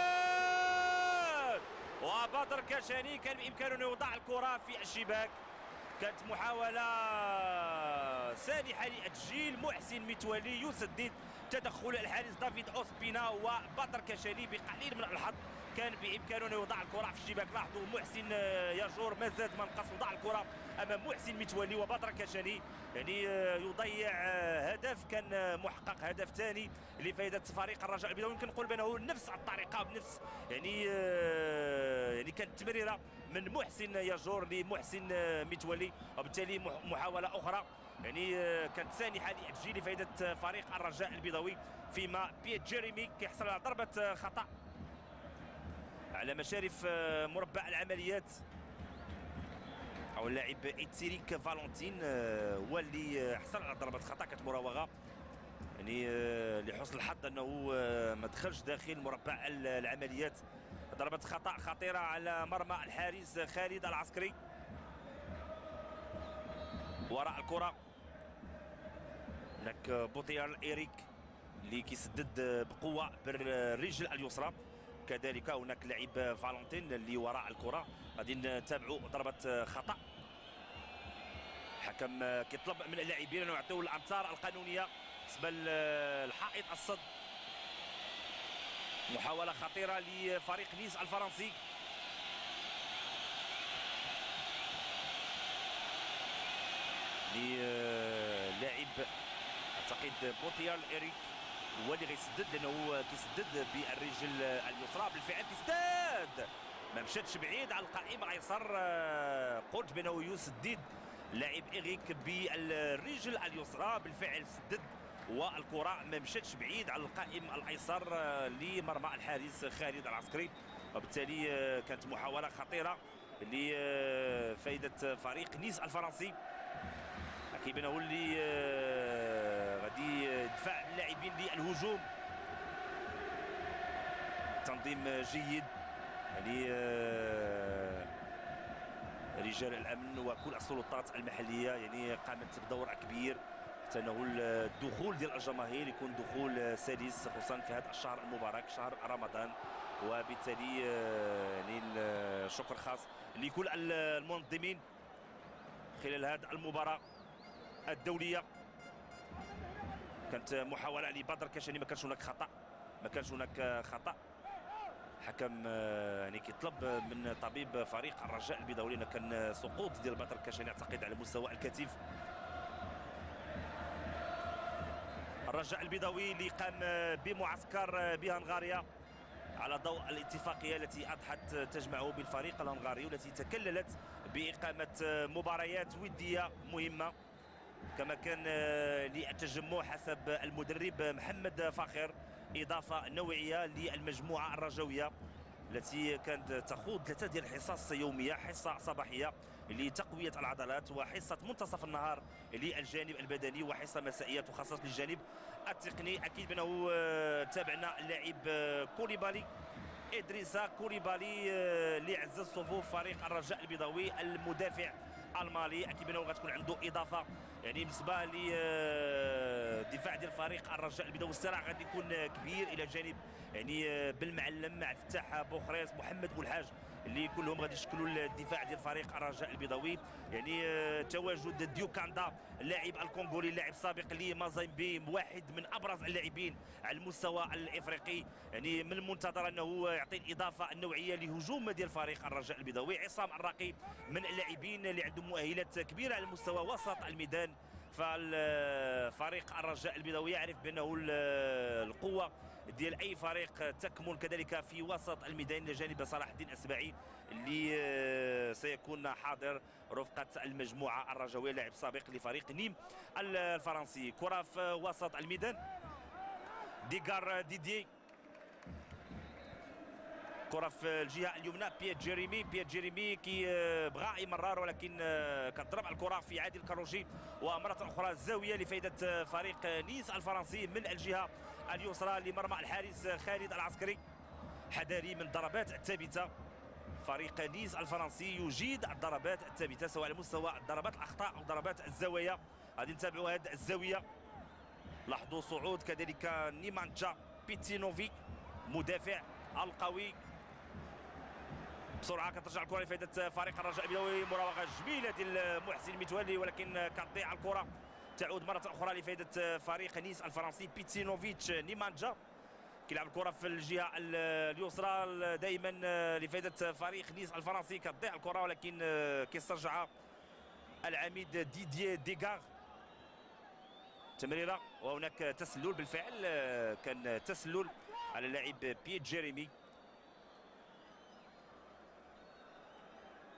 سداد، وبدر كشاني كان بامكانه انه يوضع الكره في الشباك. كانت محاوله سانحه لتسجيل، محسن متولي يسدد، تدخل الحارس دافيد اوسبينا، وبدر كشاني بقليل من الحظ كان بامكانه ان يوضع الكره في الشباك. لاحظوا محسن ياجور ما زاد ما نقص، وضع الكره امام محسن متولي، وبدر كشاني يعني يضيع هدف كان محقق، هدف ثاني لفائده فريق الرجاء البيضاوي. يمكن نقول بانه نفس الطريقه بنفس يعني كانت تمريره من محسن ياجور لمحسن متولي، وبالتالي محاوله اخرى يعني كانت سانحه لتسجيل لفائده فريق الرجاء البيضاوي، فيما بييت جيريمي كيحصل على ضربه خطا على مشارف مربع العمليات، او اللاعب ايتسيريك فالونتين هو اللي حصل على ضربه خطا، كانت مراوغه يعني لحسن الحظ انه ما دخلش داخل مربع العمليات. ضربه خطا خطيره على مرمى الحارس خالد العسكري. وراء الكره هناك بوتيال إيريك اللي كيسدد بقوه بالرجل اليسرى، كذلك هناك لاعب فالونتين اللي وراء الكره. غادي نتابعوا ضربه خطا، الحكم كيطلب من اللاعبين انه يعطيو الامتار القانونيه بالنسبه للحائط الصد. محاوله خطيره لفريق نيس الفرنسي، للاعب اعتقد بوتيال إيريك هو اللي غيسدد، لانه كيسدد بالرجل اليسرى. بالفعل كيسدد، ما مشاتش بعيد على القائم الايسر، قلت بانه يسدد لاعب إيريك بالرجل اليسرى، بالفعل سدد والكره ما مشاتش بعيد على القائم الايسر لمرمى الحارس خالد العسكري، وبالتالي كانت محاوله خطيره لفائده فريق نيس الفرنسي. كيبان هو اللي غادي يدفع اللاعبين للهجوم، تنظيم جيد يعني رجال الامن وكل السلطات المحليه يعني قامت بدور كبير حتى انه الدخول ديال الجماهير يكون دخول سلس، خصوصا في هذا الشهر المبارك شهر رمضان، وبالتالي يعني الشكر خاص لكل المنظمين خلال هذه المباراه الدوليه. كانت محاوله لبدر كشاني، ما كانش هناك خطا، ما كانش هناك خطا. حكم يعني كيطلب من طبيب فريق الرجاء البيضاوي، لان كان سقوط ديال بدر كشاني اعتقد على مستوى الكتف. الرجاء البيضاوي اللي قام بمعسكر بهنغاريا على ضوء الاتفاقيه التي اضحت تجمعه بالفريق الهنغاري، والتي تكللت باقامه مباريات وديه مهمه، كما كان للتجمع حسب المدرب محمد فاخر اضافه نوعيه للمجموعه الرجويه التي كانت تخوض 3 ديال الحصص يوميه، حصه صباحيه لتقويه العضلات، وحصه منتصف النهار للجانب البدني، وحصه مسائيه تخصص للجانب التقني. اكيد بانه تابعنا اللاعب كوليبالي، ادريسا كوليبالي اللي عزز صفوف فريق الرجاء البيضاوي، المدافع المالي. اكيد بانه غتكون عنده اضافه يعني بالنسبه للدفاع ديال فريق الرجاء البيضاوي. الصراع غادي يكون كبير الى جانب يعني بالمعلم مع الفتاح بوخريس محمد بولحاج اللي كلهم غادي يشكلوا الدفاع ديال فريق الرجاء البيضاوي. يعني تواجد ديوكاندا اللاعب الكونغولي اللاعب سابق لمازيمبي، واحد من ابرز اللاعبين على المستوى الافريقي، يعني من المنتظر انه يعطي الاضافه النوعيه لهجوم ديال فريق الرجاء البيضاوي. عصام الراقي من اللاعبين اللي عندهم مؤهلات كبيره على مستوى وسط الميدان، فالفريق الرجاء البيضاوي يعرف بانه القوه ديال اي فريق تكمن كذلك في وسط الميدان، لجانب صلاح الدين السباعي اللي سيكون حاضر رفقه المجموعه الرجويه، لاعب سابق لفريق نيم الفرنسي. كره في وسط الميدان، ديغار ديدي، كره في الجهه اليمنى بييت جيريمي. بييت جيريمي كي بغى يمرر ولكن كتضرب الكره في عادل كاروجي، ومره اخرى الزاويه لفائده فريق نيس الفرنسي من الجهه اليسرى لمرمى الحارس خالد العسكري. حذاري من الضربات الثابته، فريق نيس الفرنسي يجيد الضربات الثابته سواء على مستوى ضربات الاخطاء او ضربات الزوايا. غادي نتابعوا هذه الزاويه، لاحظوا صعود كذلك نيمانجا بيتينوفيك مدافع القوي. بسرعه كترجع الكره لفائده فريق الرجاء البيضاوي، مراوغه جميله ديال محسن متولي ولكن كتضيع الكره، تعود مره اخرى لفائده فريق نيس الفرنسي. بيتينوفيتش نيمانجا كيلعب الكره في الجهه اليسرى دائما لفائده فريق نيس الفرنسي، كتضيع الكره ولكن كيسترجعها العميد ديدييه ديغار. تمريره وهناك تسلل، بالفعل كان تسلل على اللاعب بييت جيريمي.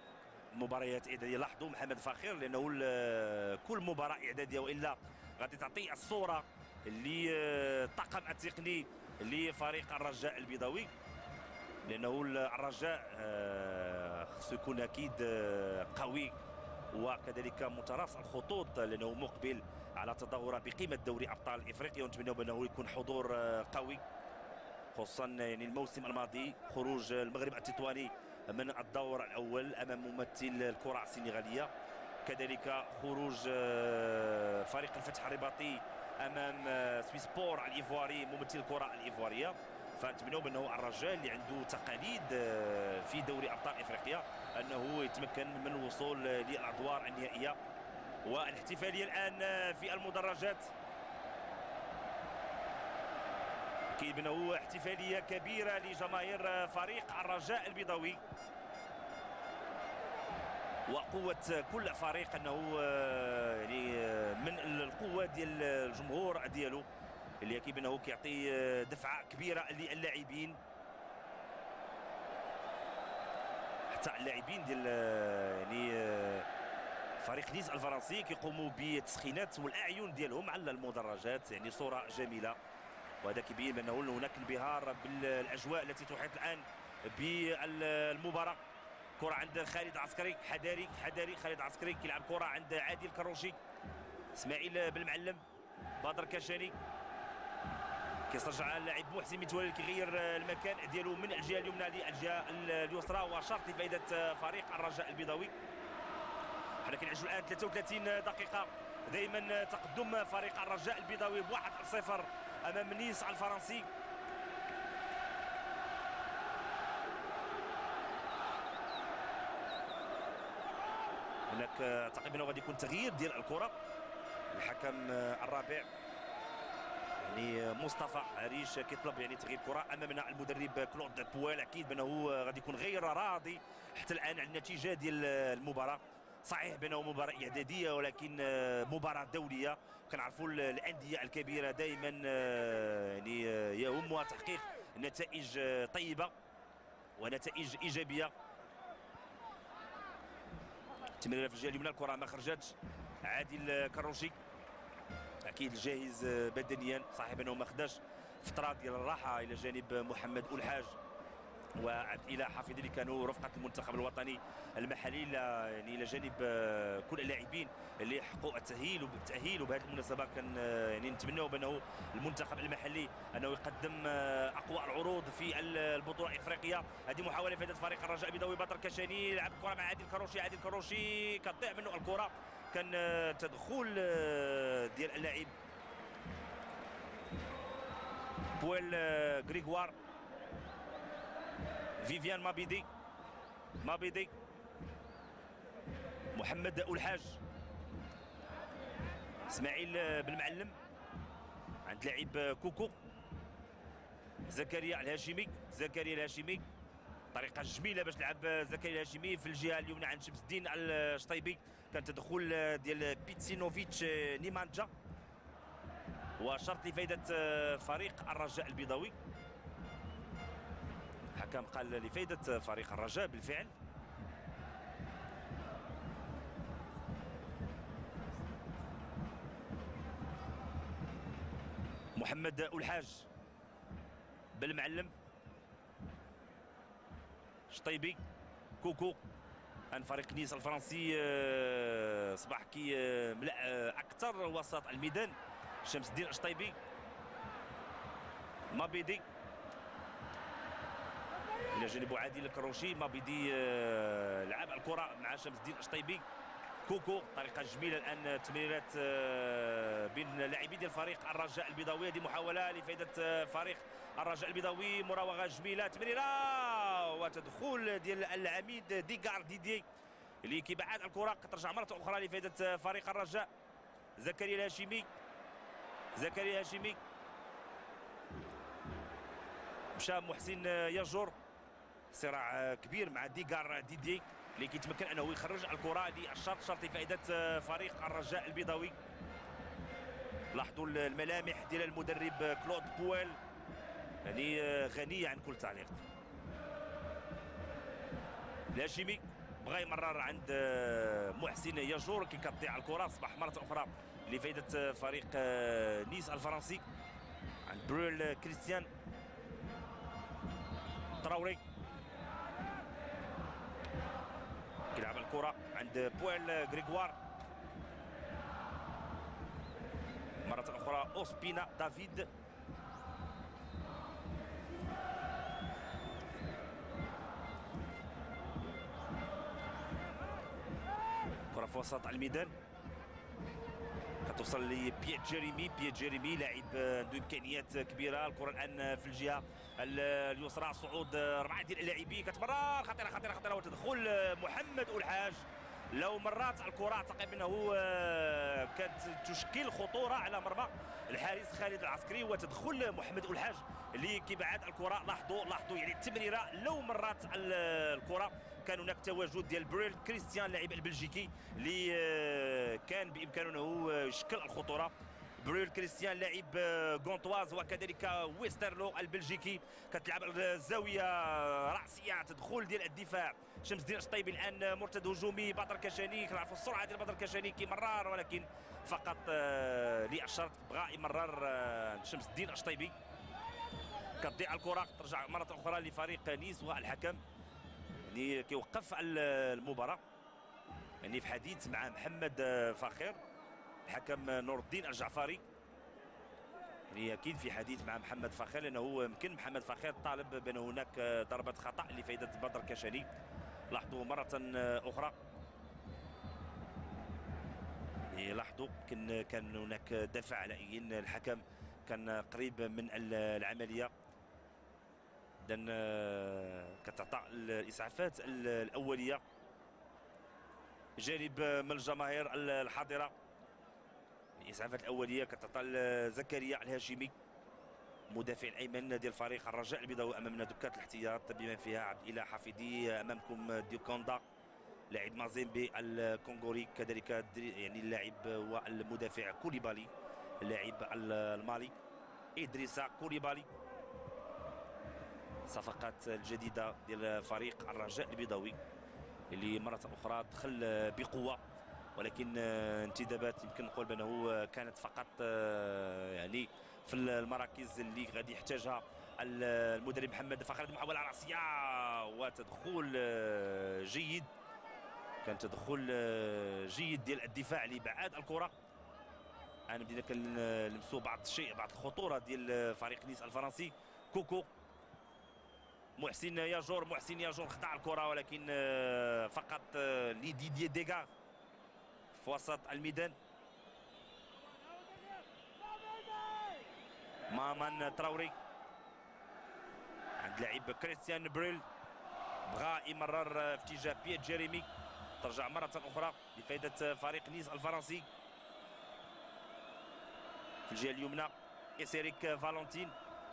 مباريات اعداديه. لاحظوا محمد فخير لانه كل مباراه اعداديه والا غادي تعطي الصوره للطاقم التقني لفريق الرجاء البيضاوي، لانه الرجاء خصو يكون اكيد قوي وكذلك متراص الخطوط، لانه مقبل على تظاهره بقيمه دوري ابطال افريقيا، ونتمنى بانه يكون حضور قوي، خصوصا يعني الموسم الماضي خروج المغرب التطواني من الدور الاول امام ممثل الكره السنغاليه، كذلك خروج فريق الفتح الرباطي امام سويسبور الايفواري ممثل الكره الايفواريه. فنتمنوا بانه الرجاء اللي عنده تقاليد في دوري ابطال افريقيا انه يتمكن من الوصول للادوار النهائيه. والاحتفاليه الان في المدرجات، اكيد بانه احتفاليه كبيره لجماهير فريق الرجاء البيضاوي، وقوه كل فريق انه يعني من القوه ديال الجمهور ديالو اللي اكيد بانه كيعطي دفعه كبيره للاعبين، حتى اللاعبين ديال يعني فريق نيس الفرنسي كيقوموا بالتسخينات والاعين ديالهم على المدرجات، يعني صوره جميله، وهذا كيبين بانه هناك انبهار بالاجواء التي تحيط الان بالمباراه. كره عند خالد عسكري، حذاري خالد عسكري كيلعب كره عند عادل كروشي، اسماعيل بالمعلم، بدر كشاني كيسترجع اللاعب محسن متولي كيغير المكان ديالو من الجهه اليمنى للجهه اليسرى، وشرط لفائده فريق الرجاء البيضاوي. حنا كنعيشوا الان 33 دقيقه، دائما تقدم فريق الرجاء البيضاوي ب 1-0 امام نيس الفرنسي. هناك تقريبا غادي يكون تغيير ديال الكره، الحكم الرابع يعني مصطفى عريش كيطلب يعني تغيير الكره. امامنا المدرب كلود بويل، اكيد بانه غادي يكون غير راضي حتى الان على النتيجه ديال المباراه. صحيح بانه مباراه اعداديه ولكن مباراه دوليه، كنعرفوا الانديه الكبيره دائما يعني يهمها تحقيق نتائج طيبه ونتائج ايجابيه. تمريره في الجهه اليمنى، الكره ما خرجتش. عادل كروشي اكيد جاهز بدنيا، صاحب انه ما خداش فتره ديال الراحه الى جانب محمد الحاج وعبد الاله حفيظ اللي كانوا رفقه المنتخب الوطني المحلي، يعني الى جانب كل اللاعبين اللي حققوا التاهيل. وبهذه المناسبه كان يعني نتمنوا بانه المنتخب المحلي انه يقدم اقوى العروض في البطوله الافريقيه. هذه محاوله فائده فريق الرجاء البيضاوي، بدر كشاني يلعب الكره مع عادل كروشي، عادل كروشي كتضيع منه الكره، كان تدخل ديال اللاعب بويل غريغوار. فيفيان مابيدي محمد الحاج، اسماعيل بالمعلم عند لاعب كوكو، زكريا الهاشمي طريقه جميله باش لعب زكريا الهاشمي في الجهه اليمنى عند شمس الدين الشطيبي، كان تدخل ديال بيتسينوفيتش نيمانجا، وشرط لفائده فريق الرجاء البيضاوي. الحكم قال لفائده فريق الرجاء بالفعل. محمد الحاج بالمعلم، شطيبي، كوكو. ان فريق نيس الفرنسي صباح كي ملأ اكثر وسط الميدان. شمس الدين الشطيبي، مابيدي الى جانب عادل الكروشي، مابيدي لعب الكره مع شمس الدين الشطيبي، كوكو طريقه جميله الان تمريرات بين لاعبي ديال فريق الرجاء البيضاوي. هذه محاوله لفائده فريق الرجاء البيضاوي، مراوغه جميله، تمريره وتدخل ديال العميد ديغار ديدي اللي كيبعد الكره، كترجع مره اخرى لفائده فريق الرجاء. زكريا الهاشمي مشى محسن يجور، صراع كبير مع ديغار ديدي اللي كيتمكن انه يخرج الكره للشرط لفائده فريق الرجاء البيضاوي. لاحظوا الملامح ديال المدرب كلود بويل يعني غنيه عن كل تعليق. الهاشمي بغى يمرر عند محسن ياجور كي كتضيع الكره. اصبح مره اخرى لفائده فريق نيس الفرنسي عند برول كريستيان تراوري. كيلعب الكره عند بويل غريغوار. مرة أخرى أوسبينا دافيد. كرة في وسط الميدان كتوصل لبييت جيريمي. بييت جيريمي لاعب عنده إمكانيات كبيرة. الكرة الآن في الجهة اليسرى. صعود 4 ديال اللاعبين كتمرر خطيرة خطيرة خطيرة وتدخل محمد أولحاج. لو مرات الكرة اعتقد انه كانت تشكل خطوره على مرمى الحارس خالد العسكري وتدخل محمد أولحاج اللي كيبعد الكره. لاحظوا يعني التمريره لو مرات الكره كان هناك تواجد ديال بريل كريستيان اللاعب البلجيكي اللي كان بامكانه انه يشكل الخطوره. بريل كريستيان لاعب غونتواز وكذلك ويسترلو البلجيكي. كتلعب الزاويه راسيه تدخل ديال الدفاع شمس الدين الشطيبي. الان مرتد هجومي بدر كشاني. كنعرفوا السرعه ديال بدر كشاني كيمرر ولكن فقط للشرط بغى يمرر شمس الدين الشطيبي. كتضيع الكره ترجع مره اخرى لفريق نيس والحكم يعني كيوقف المباراه يعني في حديث مع محمد فخير الحكم نور الدين الجعفري. يعني اكيد في حديث مع محمد فخير لانه يمكن محمد فخير طالب بان هناك ضربه خطا لفائده بدر كشاني. لاحظوا مره اخرى يعني لاحظوا كان هناك دفع على ان الحكم كان قريب من العمليه. اذا كتعطى الاسعافات الاوليه جانب من الجماهير الحاضره. الاسعافات الاوليه كتعطى زكريا الهاشمي مدافع الايمن ديال فريق الرجاء البيضاوي. امامنا دكات الاحتياط بما فيها عبد الاله حفيظي. امامكم ديوكوندا لاعب مازيمبي الكونغوري. كذلك يعني اللاعب والمدافع كوليبالي اللاعب المالي ادريسا كوليبالي. صفقات الجديده ديال فريق الرجاء البيضاوي اللي مره اخرى دخل بقوه ولكن انتدابات يمكن نقول بانه كانت فقط يعني في المراكز اللي غادي يحتاجها المدرب محمد فخر. محاوله راسيه وتدخل جيد. كان تدخل جيد ديال الدفاع لابعاد الكره. انا بدينا كنلمسوا بعض الخطوره ديال فريق نيس الفرنسي. كوكو محسن ياجور خدع الكره ولكن فقط لديدييه ديغار في وسط الميدان. مامان تراوري عند لاعب كريستيان بريل بغى يمرر في اتجاه بييت جيريمي. ترجع مرة أخرى لفائدة فريق نيس الفرنسي في الجهة اليمنى. إسيريك فالنتين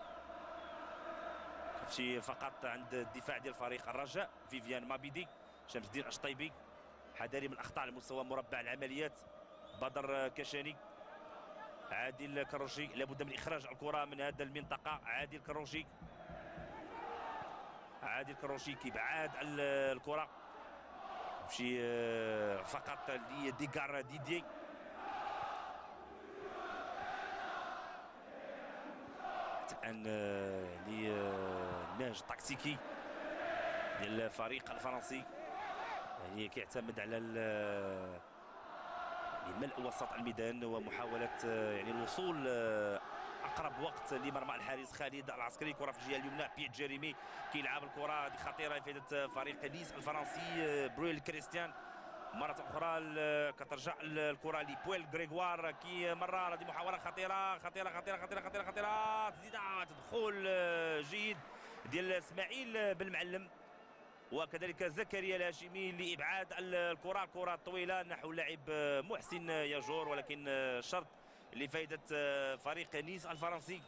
شي فقط عند الدفاع ديال فريق الرجاء. فيفيان مابيدي. شمس الدين الشطيبي حذاري من الأخطاء على مستوى مربع العمليات. بدر كشاني. عادل كروشي لابد من إخراج الكرة من هذه المنطقة. عادل كروشي كيبعاد الكرة مشي فقط لديغار ديدي. الآن النهج التكتيكي ديال الفريق الفرنسي يعني كيعتمد على ملء وسط الميدان ومحاولة يعني الوصول اقرب وقت لمرمى الحارس خالد العسكري. كره في الجهه اليمنى بييت جيريمي كيلعب الكره هذه خطيره لفائده فريق نيس الفرنسي. بريل كريستيان مره اخرى كترجع الكره لبويل غريغوار كي مرة هذه محاوله خطيره خطيره خطيره خطيره خطيره خطيره تزيدها تدخل جيد ديال اسماعيل بن معلم وكذلك زكريا الهاشمي لابعاد الكره الطويله نحو اللاعب محسن ياجور ولكن شرط لفائده فريق نيس الفرنسي.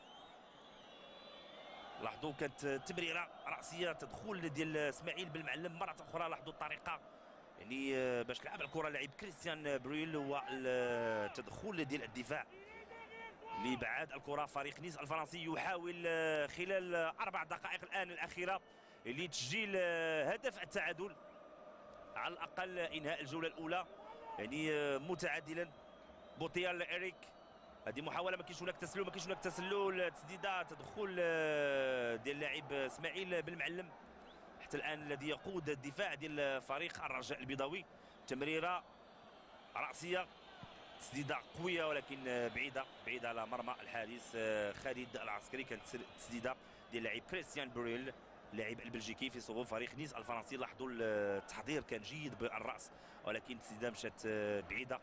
لاحظوا كانت تمريره راسيه تدخل ديال اسماعيل بن معلم مره اخرى. لاحظوا الطريقه يعني باش لعب الكره لاعب كريستيان بريل والتدخل ديال الدفاع لابعاد الكره. فريق نيس الفرنسي يحاول خلال 4 دقائق الان الاخيره لتسجيل هدف التعادل على الاقل انهاء الجوله الاولى يعني متعادلا. بوتيال اريك، هذه محاوله ما كاينش هناك تسلل، ما كاينش هناك تسلل، تسديده تدخل ديال اللاعب اسماعيل بالمعلم حتى الان الذي يقود الدفاع ديال فريق الرجاء البيضاوي. تمريره راسيه، تسديده قويه ولكن بعيده على مرمى الحارس خالد العسكري. كانت تسديده ديال اللاعب كريستيان بريل اللاعب البلجيكي في صفوف فريق نيس الفرنسي. لاحظوا التحضير كان جيد بالراس ولكن التسديده مشات بعيده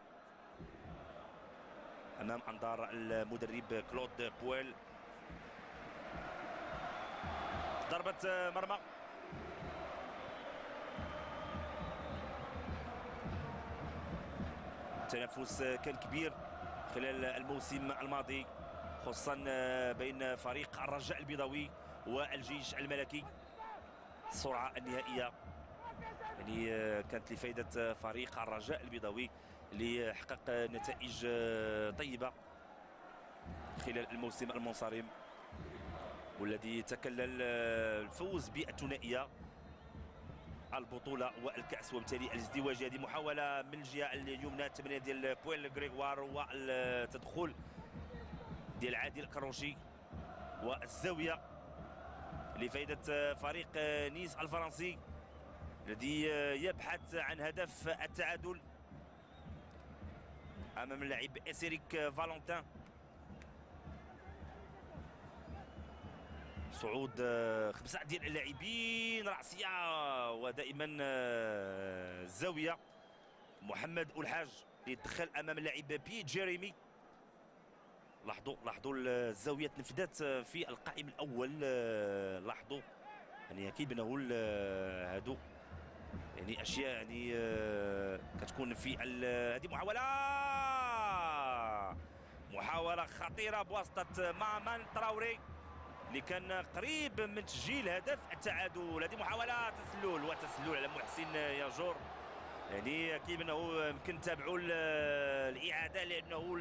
امام انظار المدرب كلود بويل. ضربه مرمى التنافس كان كبير خلال الموسم الماضي خصوصا بين فريق الرجاء البيضاوي والجيش الملكي. السرعه النهائيه يعني كانت لفائده فريق الرجاء البيضاوي اللي حقق نتائج طيبه خلال الموسم المنصرم والذي تكلل الفوز بالثنائيه البطوله والكاس وبالتالي الازدواجيه. هذه محاوله من الجهه اليمنى، التمريره ديال بويل غريغوار والتدخل ديال عادل كروشي والزاويه لفائده فريق نيس الفرنسي الذي يبحث عن هدف التعادل امام اللاعب اسيريك فالونتين. صعود 5 ديال اللاعبين راسيه ودائما الزاويه. محمد الحاج اللي دخل امام اللاعب بي جيريمي. لاحظوا الزاويه تنفذت في القائم الاول. لاحظوا يعني اكيد بانه هادو يعني اشياء يعني كتكون في هذه محاوله خطيره بواسطه مامان تراوري اللي كان قريب من تسجيل هدف التعادل. هذه محاوله تسلل على محسن ياجور. يعني اكيد انه يمكن نتابعوا الاعاده لانه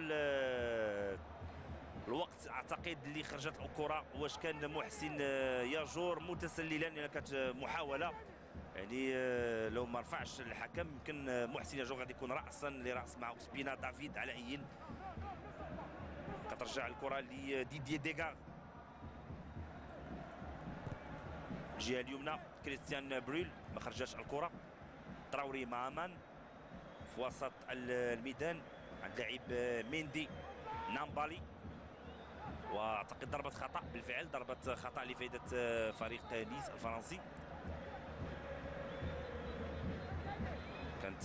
الوقت اعتقد اللي خرجت الكره واش كان محسن ياجور متسللا لان كانت محاوله يعني لو ما رفعش الحكم يمكن محسن ياجور غادي يكون راسا لراس مع سبينا دافيد على اي. كترجع الكره لديدي ديغار الجهه اليمنى. كريستيان بريل ما خرجاش الكره. تراوري مع امان في وسط الميدان عند لاعب ميندي نامبالي. واعتقد ضربه خطا، بالفعل ضربه خطا لفائده فريق نيس الفرنسي. كانت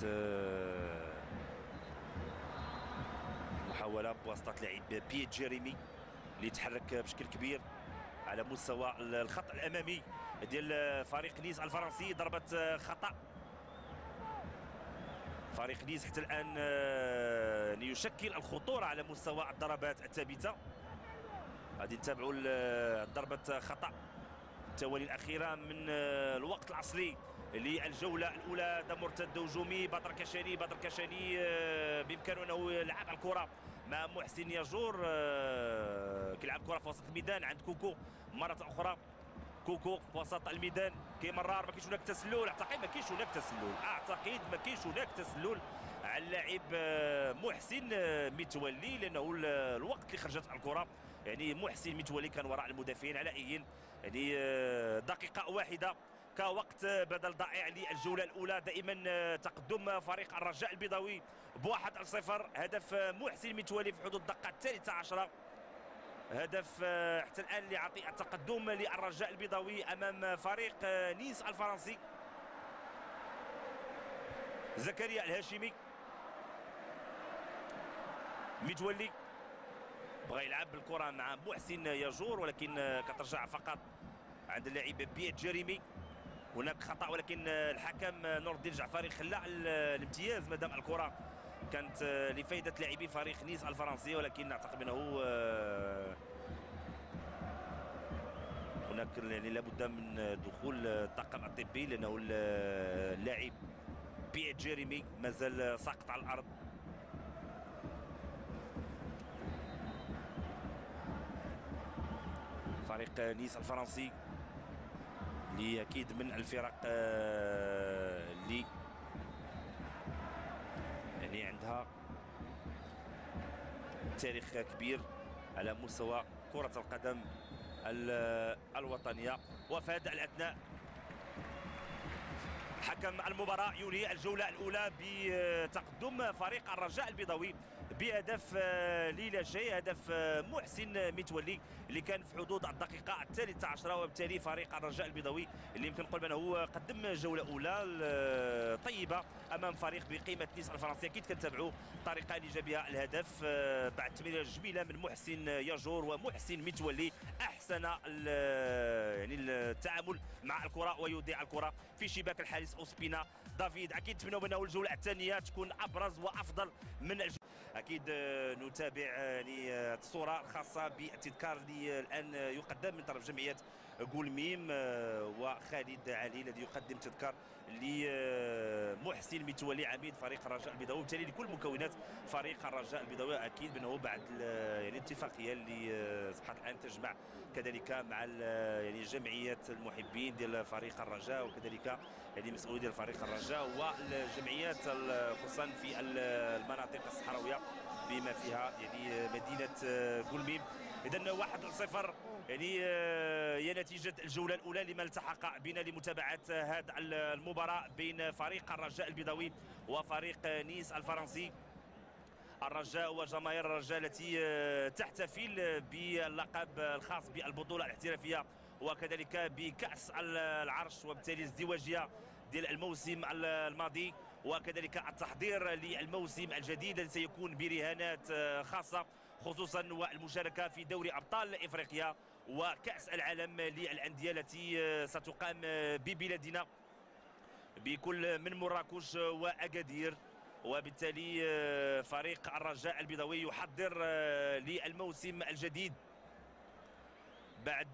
محاوله بواسطه لاعب بي جيريمي اللي تحرك بشكل كبير على مستوى الخط الامامي ديال فريق نيس الفرنسي. ضربه خطا. فريق نيس حتى الان يشكل الخطوره على مستوى الضربات الثابته. غادي نتابعوا ضربه خطا التوالي الاخيره من الوقت الاصلي للجوله الاولى. دم مرتد هجومي. بدر كشاني بامكانه انه يلعب الكره مع محسن ياجور. كيلعب الكره في وسط الميدان عند كوكو مره اخرى. كوكو في وسط الميدان كيمرر. ما كاينش هناك تسلل. اعتقد ما كاينش هناك تسلل على اللاعب محسن متولي لانه الوقت اللي خرجت الكره يعني محسن متولي كان وراء المدافعين على اي. يعني دقيقه واحده كوقت بدل ضائع للجوله الاولى. دائما تقدم فريق الرجاء البيضاوي ب1-0. هدف محسن متولي في حدود الدقه الثالثه عشره. هدف حتى الان اللي يعطي التقدم للرجاء البيضاوي امام فريق نيس الفرنسي. زكريا الهاشمي متولي بغى يلعب بالكره مع محسن ياجور ولكن كترجع فقط عند اللاعب بيت جيريمي. هناك خطا ولكن الحكم نور الدين الجعفري خلى الامتياز مادام الكره كانت لفائده لاعبي فريق نيس الفرنسي. ولكن اعتقد انه هناك يعني لابد من دخول الطاقم الطبي لانه اللاعب بيت جيريمي مازال ساقط على الارض. فريق نيس الفرنسي اللي اكيد من الفرق اللي تاريخ كبير على مستوى كرة القدم الوطنية. وفي هذا الأثناء حكم المباراة ينهي الجولة الأولى بتقدم فريق الرجاء البيضاوي بهدف لا شيء، هدف محسن متولي اللي كان في حدود الدقيقة 13، وبالتالي فريق الرجاء البيضاوي اللي يمكن نقول بأنه قدم جولة أولى طيبة أمام فريق بقيمة نيس الفرنسي. أكيد كنتابعوا الطريقة اللي جاب بها الهدف بعد تمريرة جميلة من محسن ياجور ومحسن متولي. أحسن يعني التعامل مع الكرة ويودع الكرة في شباك الحارس أوسبينا دافيد. أكيد نتمنوا بأنه الجولة الثانية تكون أبرز وأفضل من أكيد نتابع يعني الصورة الخاصة بالتذكار اللي الآن يقدم من طرف جمعية قولميم وخالد علي الذي يقدم تذكار لمحسن متولي عميد فريق الرجاء البيضاوي، وبالتالي لكل مكونات فريق الرجاء البيضاوي. اكيد بانه بعد يعني الاتفاقيه اللي اصبحت الان تجمع كذلك مع يعني جمعيه المحبين ديال فريق الرجاء، وكذلك يعني مسؤولين ديال فريق الرجاء والجمعيات خصوصا في المناطق الصحراويه بما فيها يعني مدينه قولميم. اذا 1-0 يعني هي نتيجة الجولة الأولى لما التحق بنا لمتابعة هذه المباراة بين فريق الرجاء البيضاوي وفريق نيس الفرنسي. الرجاء وجماهير الرجاء التي تحتفل باللقب الخاص بالبطولة الاحترافية وكذلك بكأس العرش، وبالتالي ازدواجية ديال الموسم الماضي وكذلك التحضير للموسم الجديد الذي سيكون برهانات خاصة، خصوصا والمشاركة في دوري أبطال إفريقيا وكأس العالم للأندية التي ستقام ببلادنا بكل من مراكش وأكادير. وبالتالي فريق الرجاء البيضاوي يحضر للموسم الجديد بعد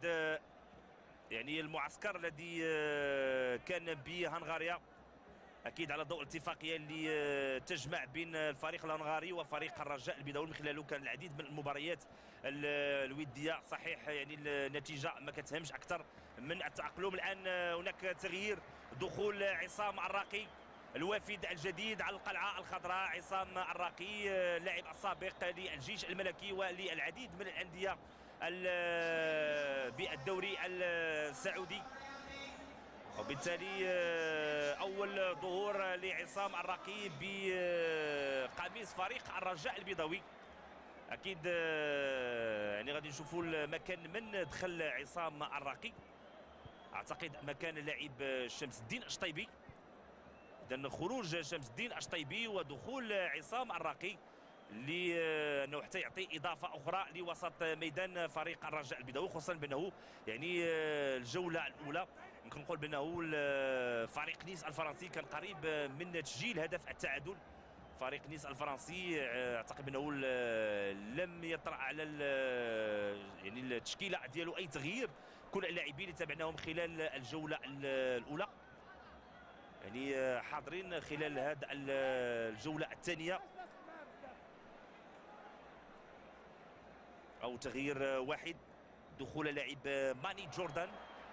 يعني المعسكر الذي كان بهنغاريا، اكيد على ضوء الاتفاقيه اللي تجمع بين الفريق الهنغاري وفريق الرجاء البيضاوي. من خلاله كان العديد من المباريات الوديه، صحيح يعني النتيجه ما كتهمش اكثر من التاقلم. الان هناك تغيير، دخول عصام الراقي الوافد الجديد على القلعه الخضراء. عصام الراقي اللاعب السابق للجيش الملكي وللعديد من الانديه بالدوري السعودي، وبالتالي اول ظهور لعصام الراقي بقميص فريق الرجاء البيضاوي. اكيد يعني غادي نشوفوا المكان من دخل عصام الراقي، اعتقد مكان اللاعب شمس الدين الشطيبي. اذا خروج شمس الدين الشطيبي ودخول عصام الراقي لانه حتى يعطي اضافه اخرى لوسط ميدان فريق الرجاء البيضاوي، خصوصا بانه يعني الجوله الاولى يمكن نقول بانه فريق نيس الفرنسي كان قريب من تسجيل هدف التعادل. فريق نيس الفرنسي اعتقد بانه لم يطرأ على يعني التشكيله ديالو اي تغيير. كل اللاعبين اللي تابعناهم خلال الجوله الاولى يعني حاضرين خلال هذه الجوله الثانيه، او تغيير واحد، دخول لاعب ماني جوردان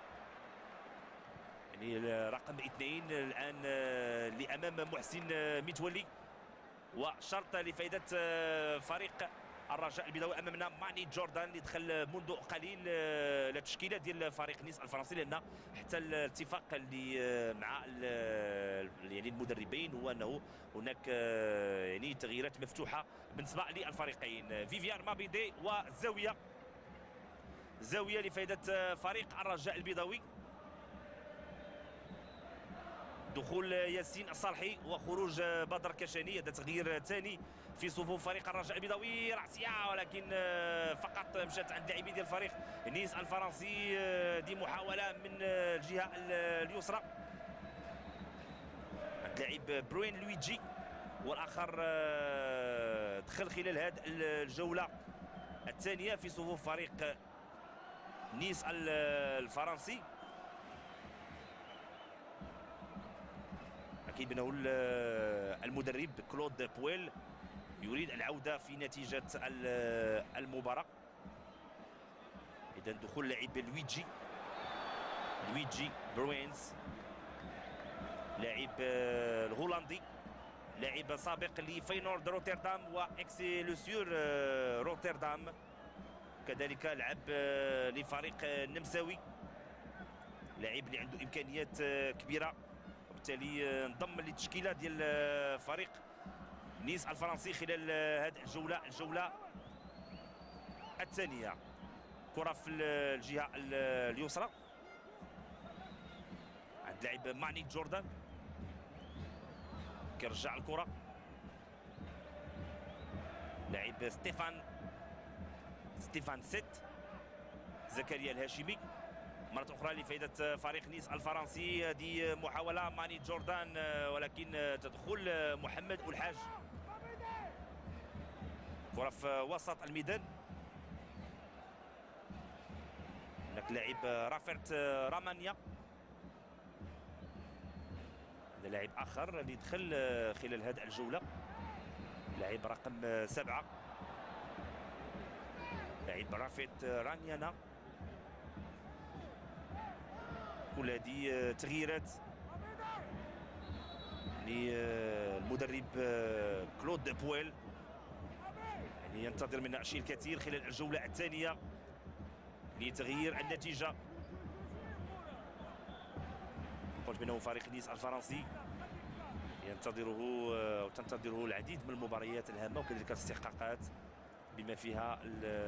يعني رقم 2 الان لامام محسن متولي. وشرط لفائده فريق الرجاء البيضاوي امامنا ماني جوردان اللي دخل منذ قليل للتشكيله ديال فريق نيس الفرنسي، لان حتى الاتفاق اللي مع يعني المدربين هو انه هناك يعني تغييرات مفتوحه بالنسبه للفريقين. فيفيان مابيدي زاويه لفائده فريق الرجاء البيضاوي. دخول ياسين الصالحي وخروج بدر كشاني، هذا تغيير ثاني في صفوف فريق الرجاء البيضاوي. راسيه ولكن فقط مشات عند لاعبين ديال الفريق نيس الفرنسي. دي محاوله من الجهه اليسرى عند لاعب بروين لويجي، والاخر دخل خلال هذه الجوله الثانيه في صفوف فريق نيس الفرنسي. اكيد بانه المدرب كلود بويل يريد العوده في نتيجه المباراه. اذا دخول لاعب لويجي بروينز، لاعب الهولندي لاعب سابق لفينورد روتردام واكسيلسيور روتردام، كذلك لعب لفريق النمساوي، لاعب اللي عنده امكانيات كبيره، وبالتالي انضم للتشكيله ديال فريق نيس الفرنسي خلال هذه الجوله الثانيه. كره في الجهه اليسرى عند لاعب ماني جوردان، كيرجع الكره لاعب ستيفان سيت زكريا الهاشمي مرة أخرى لفائدة فريق نيس الفرنسي. هذه محاولة ماني جوردان ولكن تدخل محمد الحاج. كرة في وسط الميدان، هناك لاعب رافرت رامانيا، هذا لاعب آخر اللي دخل خلال هذه الجولة، لاعب رقم 7 لاعب رافرت رانيانا. كل هذه تغييرات للمدرب كلود بويل، يعني ينتظر منا الشيء الكثير خلال الجولة الثانية لتغيير النتيجة. قلت بأنه فريق نيس الفرنسي ينتظره وتنتظره العديد من المباريات الهامة وكذلك الاستحقاقات بما فيها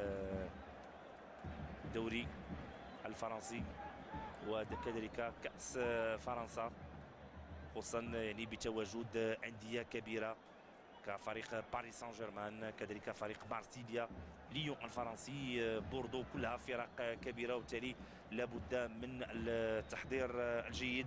الدوري الفرنسي وكذلك كأس فرنسا، خصوصا يعني بتواجد أندية كبيرة كفريق باريس سان جيرمان، كذلك فريق مارسيليا، ليون الفرنسي، بوردو، كلها فرق كبيرة، وبالتالي لابد من التحضير الجيد.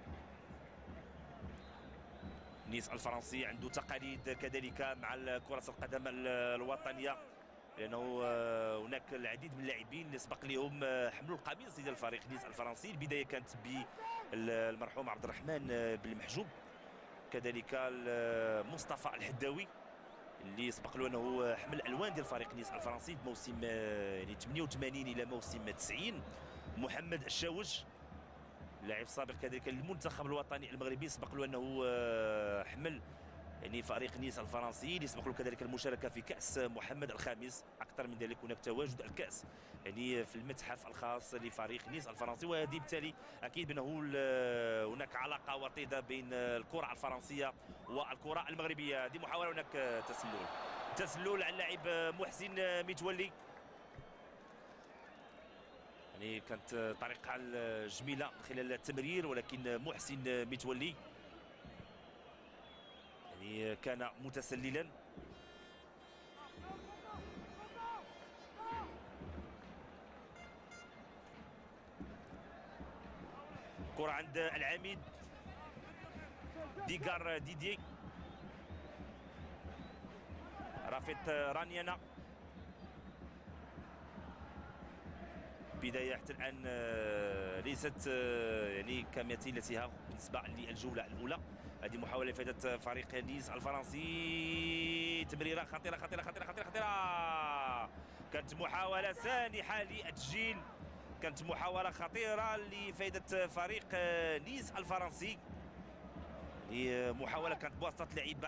نيس الفرنسي عنده تقاليد كذلك مع كرة القدم الوطنية، لأنه هناك العديد من اللاعبين اللي سبق لهم حملوا القميص ديال فريق نيس الفرنسي. البداية كانت بالمرحوم عبد الرحمن بالمحجوب، كذلك مصطفى الحداوي اللي سبق له انه حمل الالوان ديال فريق نيس الفرنسي بموسم يعني 88 الى موسم 90. محمد الشاوج لاعب سابق كذلك للمنتخب الوطني المغربي، سبق له انه حمل يعني فريق نيس الفرنسي، اللي سبق له كذلك المشاركه في كاس محمد الخامس. اكثر من ذلك هناك تواجد الكاس يعني في المتحف الخاص لفريق نيس الفرنسي، وهذه بالتالي اكيد بانه هناك علاقه وطيده بين الكره الفرنسيه والكره المغربيه. هذه محاوله، هناك تسلل على اللاعب محسن متولي، يعني كانت طريقه جميله من خلال التمرير، ولكن محسن متولي يعني كان متسللا. كرة عند العميد ديغار ديدي، رافت رانيانا، بداية حتى الآن ليست يعني كمثيلتها بالنسبة للجولة الأولى. هذه محاولة لفائدة فريق نيس الفرنسي، تمريرة خطيرة خطيرة خطيرة خطيرة خطيرة، كانت محاولة سانحة للتسجيل، كانت محاولة خطيرة لفائدة فريق نيس الفرنسي. يعني محاولة كانت بواسطة لاعب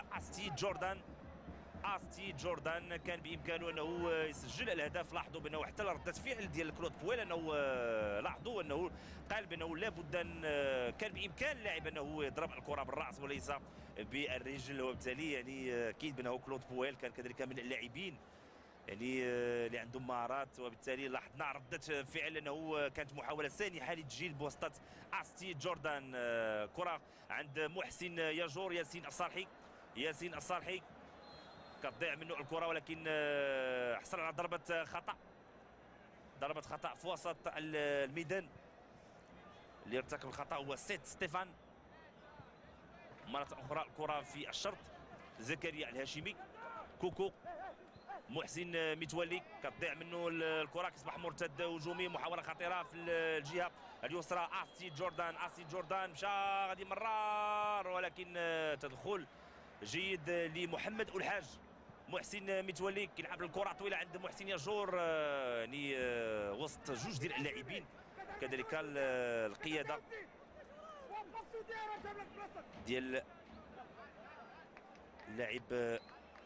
استي جوردان، كان بامكانه انه يسجل الهدف. لاحظوا بانه حتى رده فعل ديال كلود بويل انه لاحظوا انه قال بانه لابد ان كان بامكان اللاعب انه يضرب الكره بالراس وليس بالرجل، وبالتالي يعني اكيد بانه كلود بويل كان كذلك من اللاعبين يعني اللي عندهم مهارات، وبالتالي لاحظنا رده فعل انه كانت محاوله سانحه للتسجيل بواسطه استي جوردان. كره عند محسن ياجور، ياسين الصالحي كتضيع منه الكره، ولكن حصل على ضربه خطا في وسط الميدان. اللي ارتكب الخطا هو ستيفان. مره اخرى الكره في الشرط، زكريا الهاشمي، كوكو، محسن متولي كتضيع منه الكره، كيصبح مرتد هجومي، محاوله خطيره في الجهه اليسرى. استي جوردان مشى غادي مرار، ولكن تدخل جيد لمحمد الحاج. محسن متولي كيلعب الكره طويله عند محسن ياجور، يعني وسط جوج ديال اللاعبين، كذلك القياده ديال اللاعب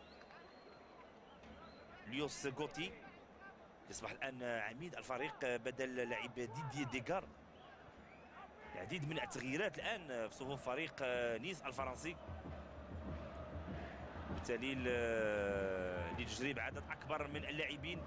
ليوس غوتي يصبح الان عميد الفريق بدل لاعب ديدي ديغار. العديد من التغييرات الان في صفوف فريق نيس الفرنسي، بالتالي لتجريب عدد اكبر من اللاعبين.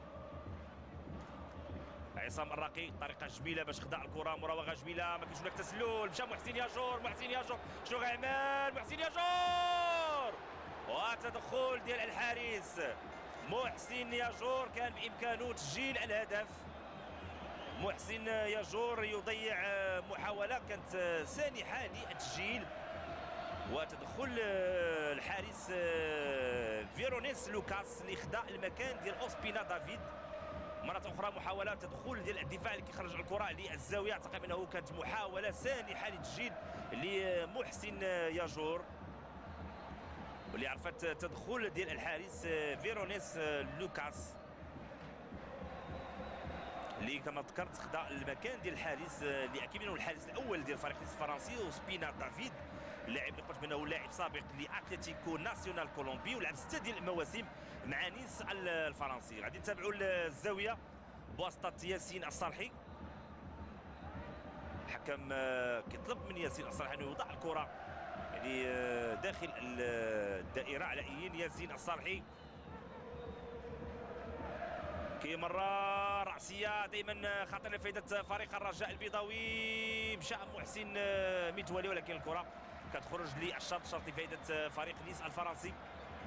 عصام الراقي طريقه جميله باش خدا الكره، مراوغه جميله، ما كاينش هناك تسلل، مشى محسن ياجور، محسن ياجور شنو غيعمل؟ محسن ياجور وتدخل ديال الحارس محسن ياجور، كان بامكانه تسجيل الهدف. محسن ياجور يضيع محاوله كانت سانحه للتسجيل، وتدخل الحارس فيرونيس لوكاس اللي خدا المكان ديال اوسبينا دافيد. مرة أخرى محاولة تدخل ديال الدفاع اللي كيخرج الكرة للزاوية، أعتقد أنه كانت محاولة سانحة للتسجيل لمحسن ياجور، واللي عرفت تدخل ديال الحارس فيرونيس لوكاس اللي كما ذكرت خدا المكان ديال الحارس اللي اكيد انه الحارس الاول ديال الفريق الفرنسي وسبينا دافيد، اللاعب اللي قلت بانه لاعب سابق لاتلتيكو ناسيونال كولومبي ولعب 6 ديال المواسم مع نيس الفرنسي. غادي نتابعوا الزاويه بواسطه ياسين الصالحي. الحكم كيطلب من ياسين الصالحي انه يوضع الكره يعني داخل الدائره على ايين ياسين الصالحي. كي مرة رأسية دائما خطيرة لفائدة فريق الرجاء البيضاوي، مشى محسن متولي ولكن الكرة كتخرج للشرط، شرط لفائدة فريق نيس الفرنسي.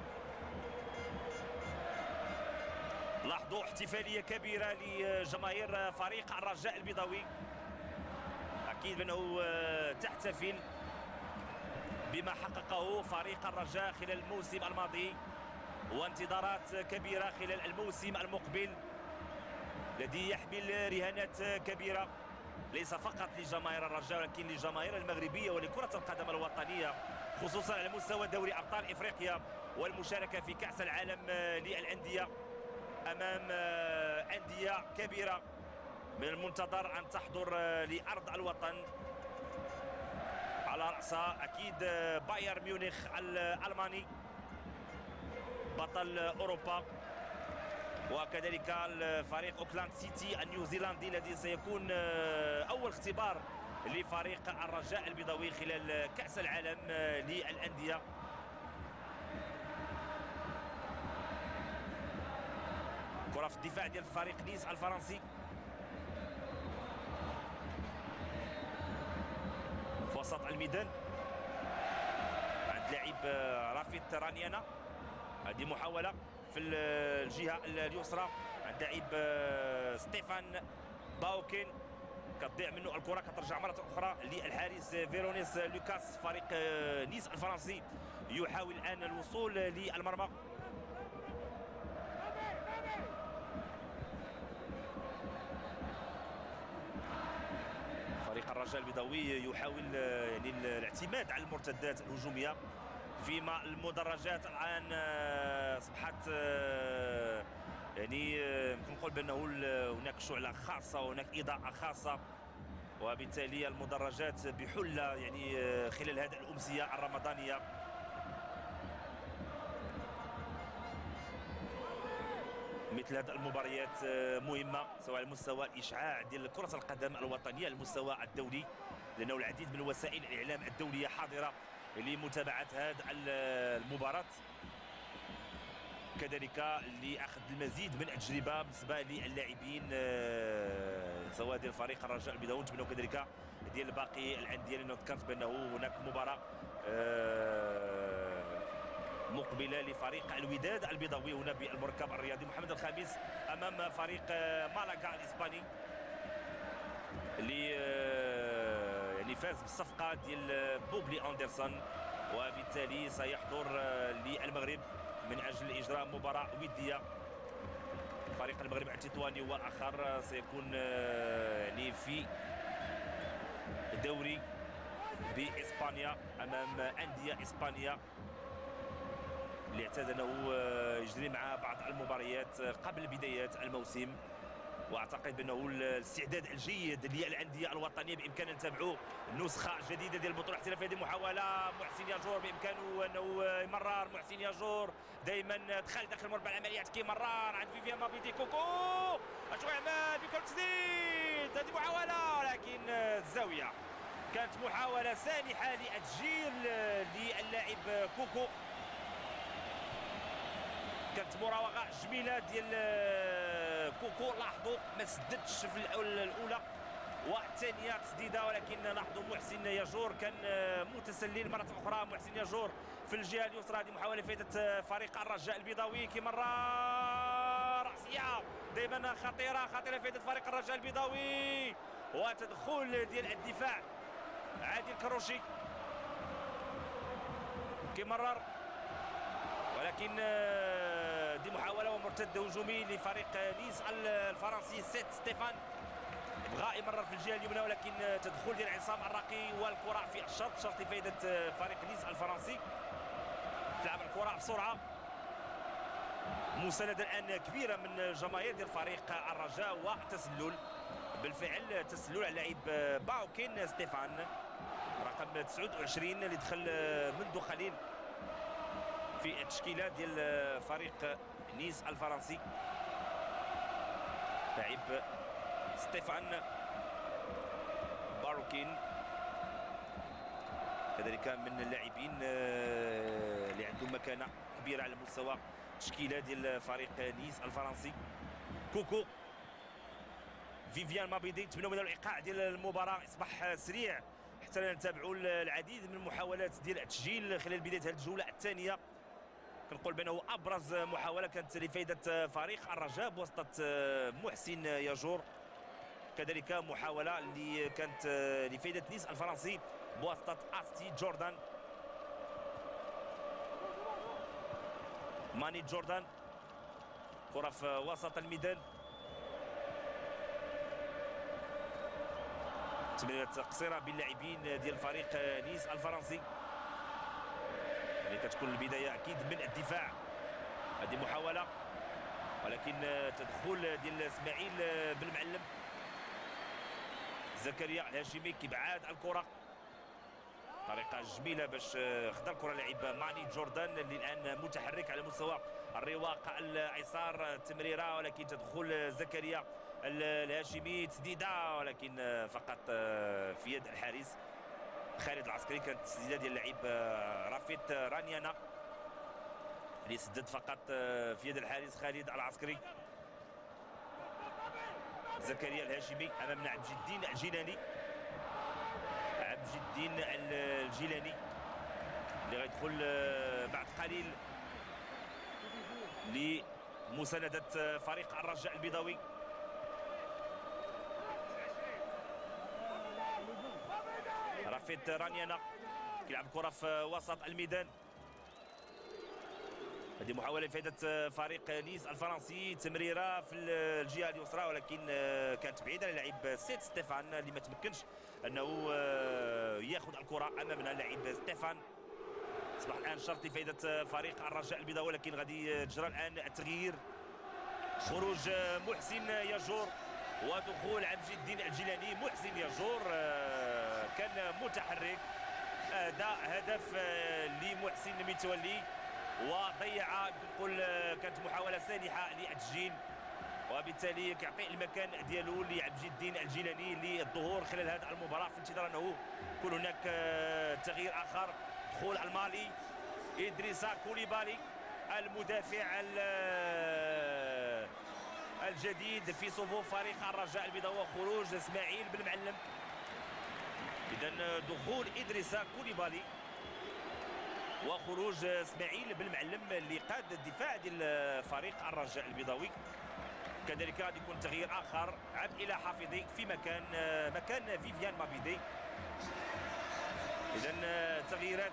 لاحظوا احتفالية كبيرة لجماهير فريق الرجاء البيضاوي، أكيد بأنه تحتفل بما حققه فريق الرجاء خلال الموسم الماضي وانتظارات كبيرة خلال الموسم المقبل، الذي يحمل رهانات كبيرة ليس فقط لجماهير الرجاء ولكن للجماهير المغربية ولكرة القدم الوطنية، خصوصا على مستوى دوري أبطال إفريقيا والمشاركة في كأس العالم للأندية أمام أندية كبيرة. من المنتظر أن تحضر لأرض الوطن، على رأسها أكيد بايرن ميونخ الألماني بطل أوروبا، وكذلك الفريق اوكلاند سيتي النيوزيلندي الذي سيكون اول اختبار لفريق الرجاء البيضاوي خلال كأس العالم للأندية. كرة في الدفاع ديال فريق نيس الفرنسي في وسط الميدان عند لاعب رافيت رانيانا. هذه محاولة في الجهة اليسرى عند لاعب ستيفان باوكين، كتضيع منه الكرة، كترجع مرة أخرى للحارس فيرونيس لوكاس. فريق نيس الفرنسي يحاول الآن الوصول للمرمى. فريق الرجاء البيضاوي يحاول يعني الاعتماد على المرتدات الهجومية، فيما المدرجات الآن أصبحت يعني يمكن نقول بأنه هناك شعلة خاصة وهناك إضاءة خاصة، وبالتالي المدرجات بحلة يعني خلال هذه الأمسية الرمضانية. مثل هذه المباريات مهمة سواء على مستوى الإشعاع ديال كرة القدم الوطنية على المستوى الدولي، لأنه العديد من وسائل الإعلام الدولية حاضرة لمتابعة هذه المباراة، كذلك لأخذ المزيد من التجربة بالنسبة للاعبين سواء ديال فريق الرجاء البيضاوي، نتمنوا كذلك ديال باقي الأندية، لأنه ذكرت بأنه هناك مباراة مقبلة لفريق الوداد البيضاوي هنا بالمركب الرياضي محمد الخامس أمام فريق مالاغا الإسباني اللي يعني فاز بالصفقة ديال بوبلي أندرسون، وبالتالي سيحضر للمغرب من أجل إجراء مباراة ودية. فريق المغرب التطواني والآخر سيكون يعني في دوري بإسبانيا أمام أندية إسبانيا اللي اعتاد أنه يجري مع بعض المباريات قبل بداية الموسم. واعتقد بانه الاستعداد الجيد للانديه الوطنيه بامكاننا نتابعوا نسخه جديده ديال البطوله الاحترافيه. هذه المحاوله محسن ياجور بامكانه انه يمرر. محسن ياجور دائما دخل داخل مربع العمليات كيمرر عند فيفيان مابيدي. كوكو اشو يعمل بكل تسديد. هذه محاوله ولكن الزاويه كانت محاوله سانحه للتسجيل للاعب كوكو. كانت مراوغه جميله ديال كوكو. لاحظوا ما سددش في الاولى والثانيه تسديده، ولكن لاحظوا محسن ياجور كان متسلل مره اخرى. محسن ياجور في الجهه اليسرى. هذه محاوله فائده فريق الرجاء البيضاوي كيمرر راسيه دائما خطيره فائده فريق الرجاء البيضاوي. وتدخل ديال الدفاع عادل كروشي كيمرر، ولكن دي محاوله ومرتد هجومي لفريق نيس الفرنسي. ستيفان بغى يمرر في الجهه اليمنى، ولكن تدخل ديال عصام الراقي والكره في شرط فائده فريق نيس الفرنسي. تلعب الكره بسرعه، مسانده الان كبيره من الجماهير ديال فريق الرجاء، وتسلل بالفعل تسلل على لاعب باوكين ستيفان رقم 29 اللي دخل منذ قليل في التشكيله ديال فريق نيس الفرنسي. لاعب ستيفان باروكين كذلك من اللاعبين اللي عندهم مكانه كبيره على مستوى التشكيله ديال فريق نيس الفرنسي. كوكو فيفيان مابيدي. نتمنوا من الايقاع ديال المباراه يصبح سريع حتى نتابعوا العديد من المحاولات ديال التسجيل خلال بدايه هذه الجوله الثانيه. كنقول بانه ابرز محاوله كانت لفائده فريق الرجاء بواسطه محسن ياجور، كذلك محاوله اللي كانت لفائده نيس الفرنسي بواسطه استي جوردان. ماني جوردان كره في وسط الميدان، تمريرات قصيره بين اللاعبين ديال فريق نيس الفرنسي. يعني كتكون البدايه اكيد من الدفاع. هذه محاوله ولكن تدخل ديال اسماعيل بالمعلم. زكريا الهاشمي كيبعاد الكره، طريقه جميله باش خدا الكره لاعب ماني جوردان اللي الان متحرك على مستوى الرواق الايسار. تمريره ولكن تدخل زكريا الهاشمي، تسديده ولكن فقط في يد الحارس خالد العسكري. كانت تسديده ديال اللاعب رافيت رانيانا اللي سدد فقط في يد الحارس خالد العسكري. زكريا الهاشمي امامنا عبد الدين الجيلاني. عبد الدين الجيلاني اللي غيدخل بعد قليل لمساندة فريق الرجاء البيضاوي. رافيت رانيانا كيلعب الكرة في وسط الميدان. هذه محاولة لفائدة فريق نيس الفرنسي، تمريرة في الجهة اليسرى ولكن كانت بعيدة على لاعب سيت ستيفان اللي ما تمكنش أنه ياخذ الكرة. أمامنا لاعب ستيفان أصبح الآن شرط لفائدة فريق الرجاء البيضاوي، ولكن غادي تجرى الآن التغيير. خروج محسن ياجور ودخول عبد الدين الجيلاني. محسن ياجور كان متحرك، أدى هدف لمحسن متولي وضيع. نقول كانت محاولة سانحة للتسجيل، وبالتالي كيعطي المكان ديالو لعبد الدين الجيلاني للظهور خلال هذه المباراة في انتظار أنه يكون هناك تغيير آخر. دخول المالي إدريسا كوليبالي المدافع الجديد في صفوف فريق الرجاء البيضاوي، وخروج اسماعيل بالمعلم. إذا دخول إدريسا كوليبالي وخروج اسماعيل بالمعلم اللي قاد الدفاع ديال فريق الرجاء البيضاوي. كذلك غادي يكون تغيير اخر، عاد الى حافظي في مكان فيفيان مابيدي. اذا تغييرات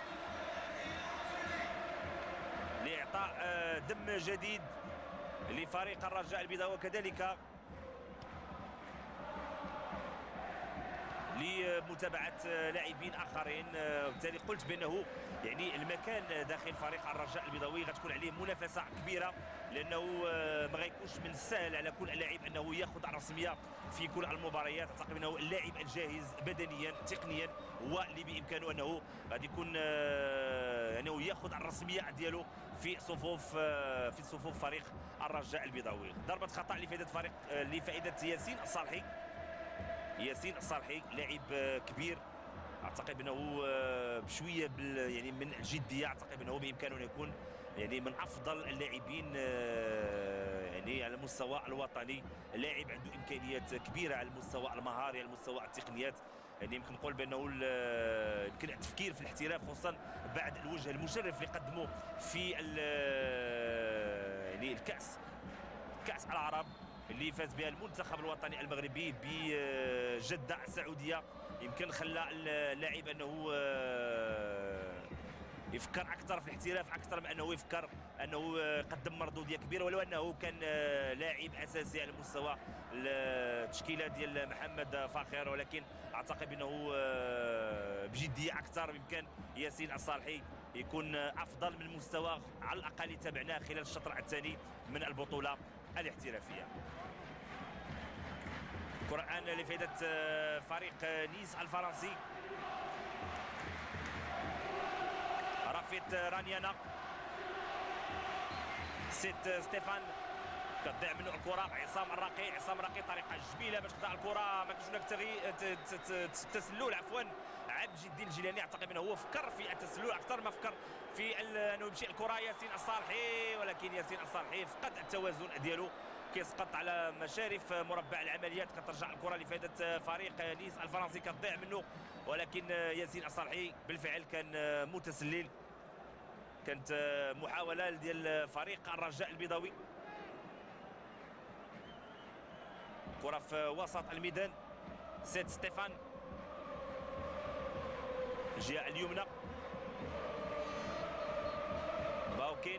لاعطاء دم جديد لفريق الرجاء البيضاوي. وكذلك لمتابعه لاعبين اخرين. وبالتالي قلت بانه يعني المكان داخل فريق الرجاء البيضاوي غتكون عليه منافسه كبيره، لانه ما غيكونش من السهل على كل لاعب انه ياخذ الرسميه في كل المباريات. اعتقد انه اللاعب الجاهز بدنيا تقنيا هو اللي بامكانه انه غادي يكون انه ياخذ الرسميه ديالو في صفوف فريق الرجاء البيضاوي. ضربه خطا لفائده ياسين الصالحي. ياسين الصالحي لاعب كبير، اعتقد انه بشويه يعني من الجديه، اعتقد انه بامكانه ان يكون يعني من افضل اللاعبين يعني على المستوى الوطني. لاعب عنده امكانيات كبيره على المستوى المهاري، على المستوى التقنيات. يعني يمكن نقول بانه يمكن التفكير في الاحتراف، خصوصا بعد الوجه المشرف اللي قدمه في يعني كاس العرب اللي فاز بها المنتخب الوطني المغربي بجده السعوديه. يمكن خلى اللاعب انه يفكر اكثر في الاحتراف اكثر من انه يفكر انه قدم مردوديه كبيره، ولو انه كان لاعب اساسي على مستوى التشكيله ديال محمد فاخر. ولكن اعتقد انه بجديه اكثر بامكان ياسين الصالحي يكون افضل من مستوى على الاقل تابعناه خلال الشطر الثاني من البطوله الاحترافيه. كرة الآن لفائدة فريق نيس الفرنسي. رافيت رانيانا، ستيفان كتضيع منه الكرة. عصام الراقي طريقة جميلة باش تضيع الكرة، ما كاينش هناك تسلل عفوا. عبد الجدي الجيلاني اعتقد انه هو فكر في التسلل اكثر ما فكر في انه يمشي الكرة. ياسين الصالحي، ولكن ياسين الصالحي فقد التوازن ديالو، كيسقط على مشارف مربع العمليات. كترجع الكره لفائده فريق نيس الفرنسي، كتضيع منه. ولكن ياسين الصالحي بالفعل كان متسلل. كانت محاوله ديال فريق الرجاء البيضاوي. كره في وسط الميدان، سيد ستيفان الجهه اليمنى. باوكين،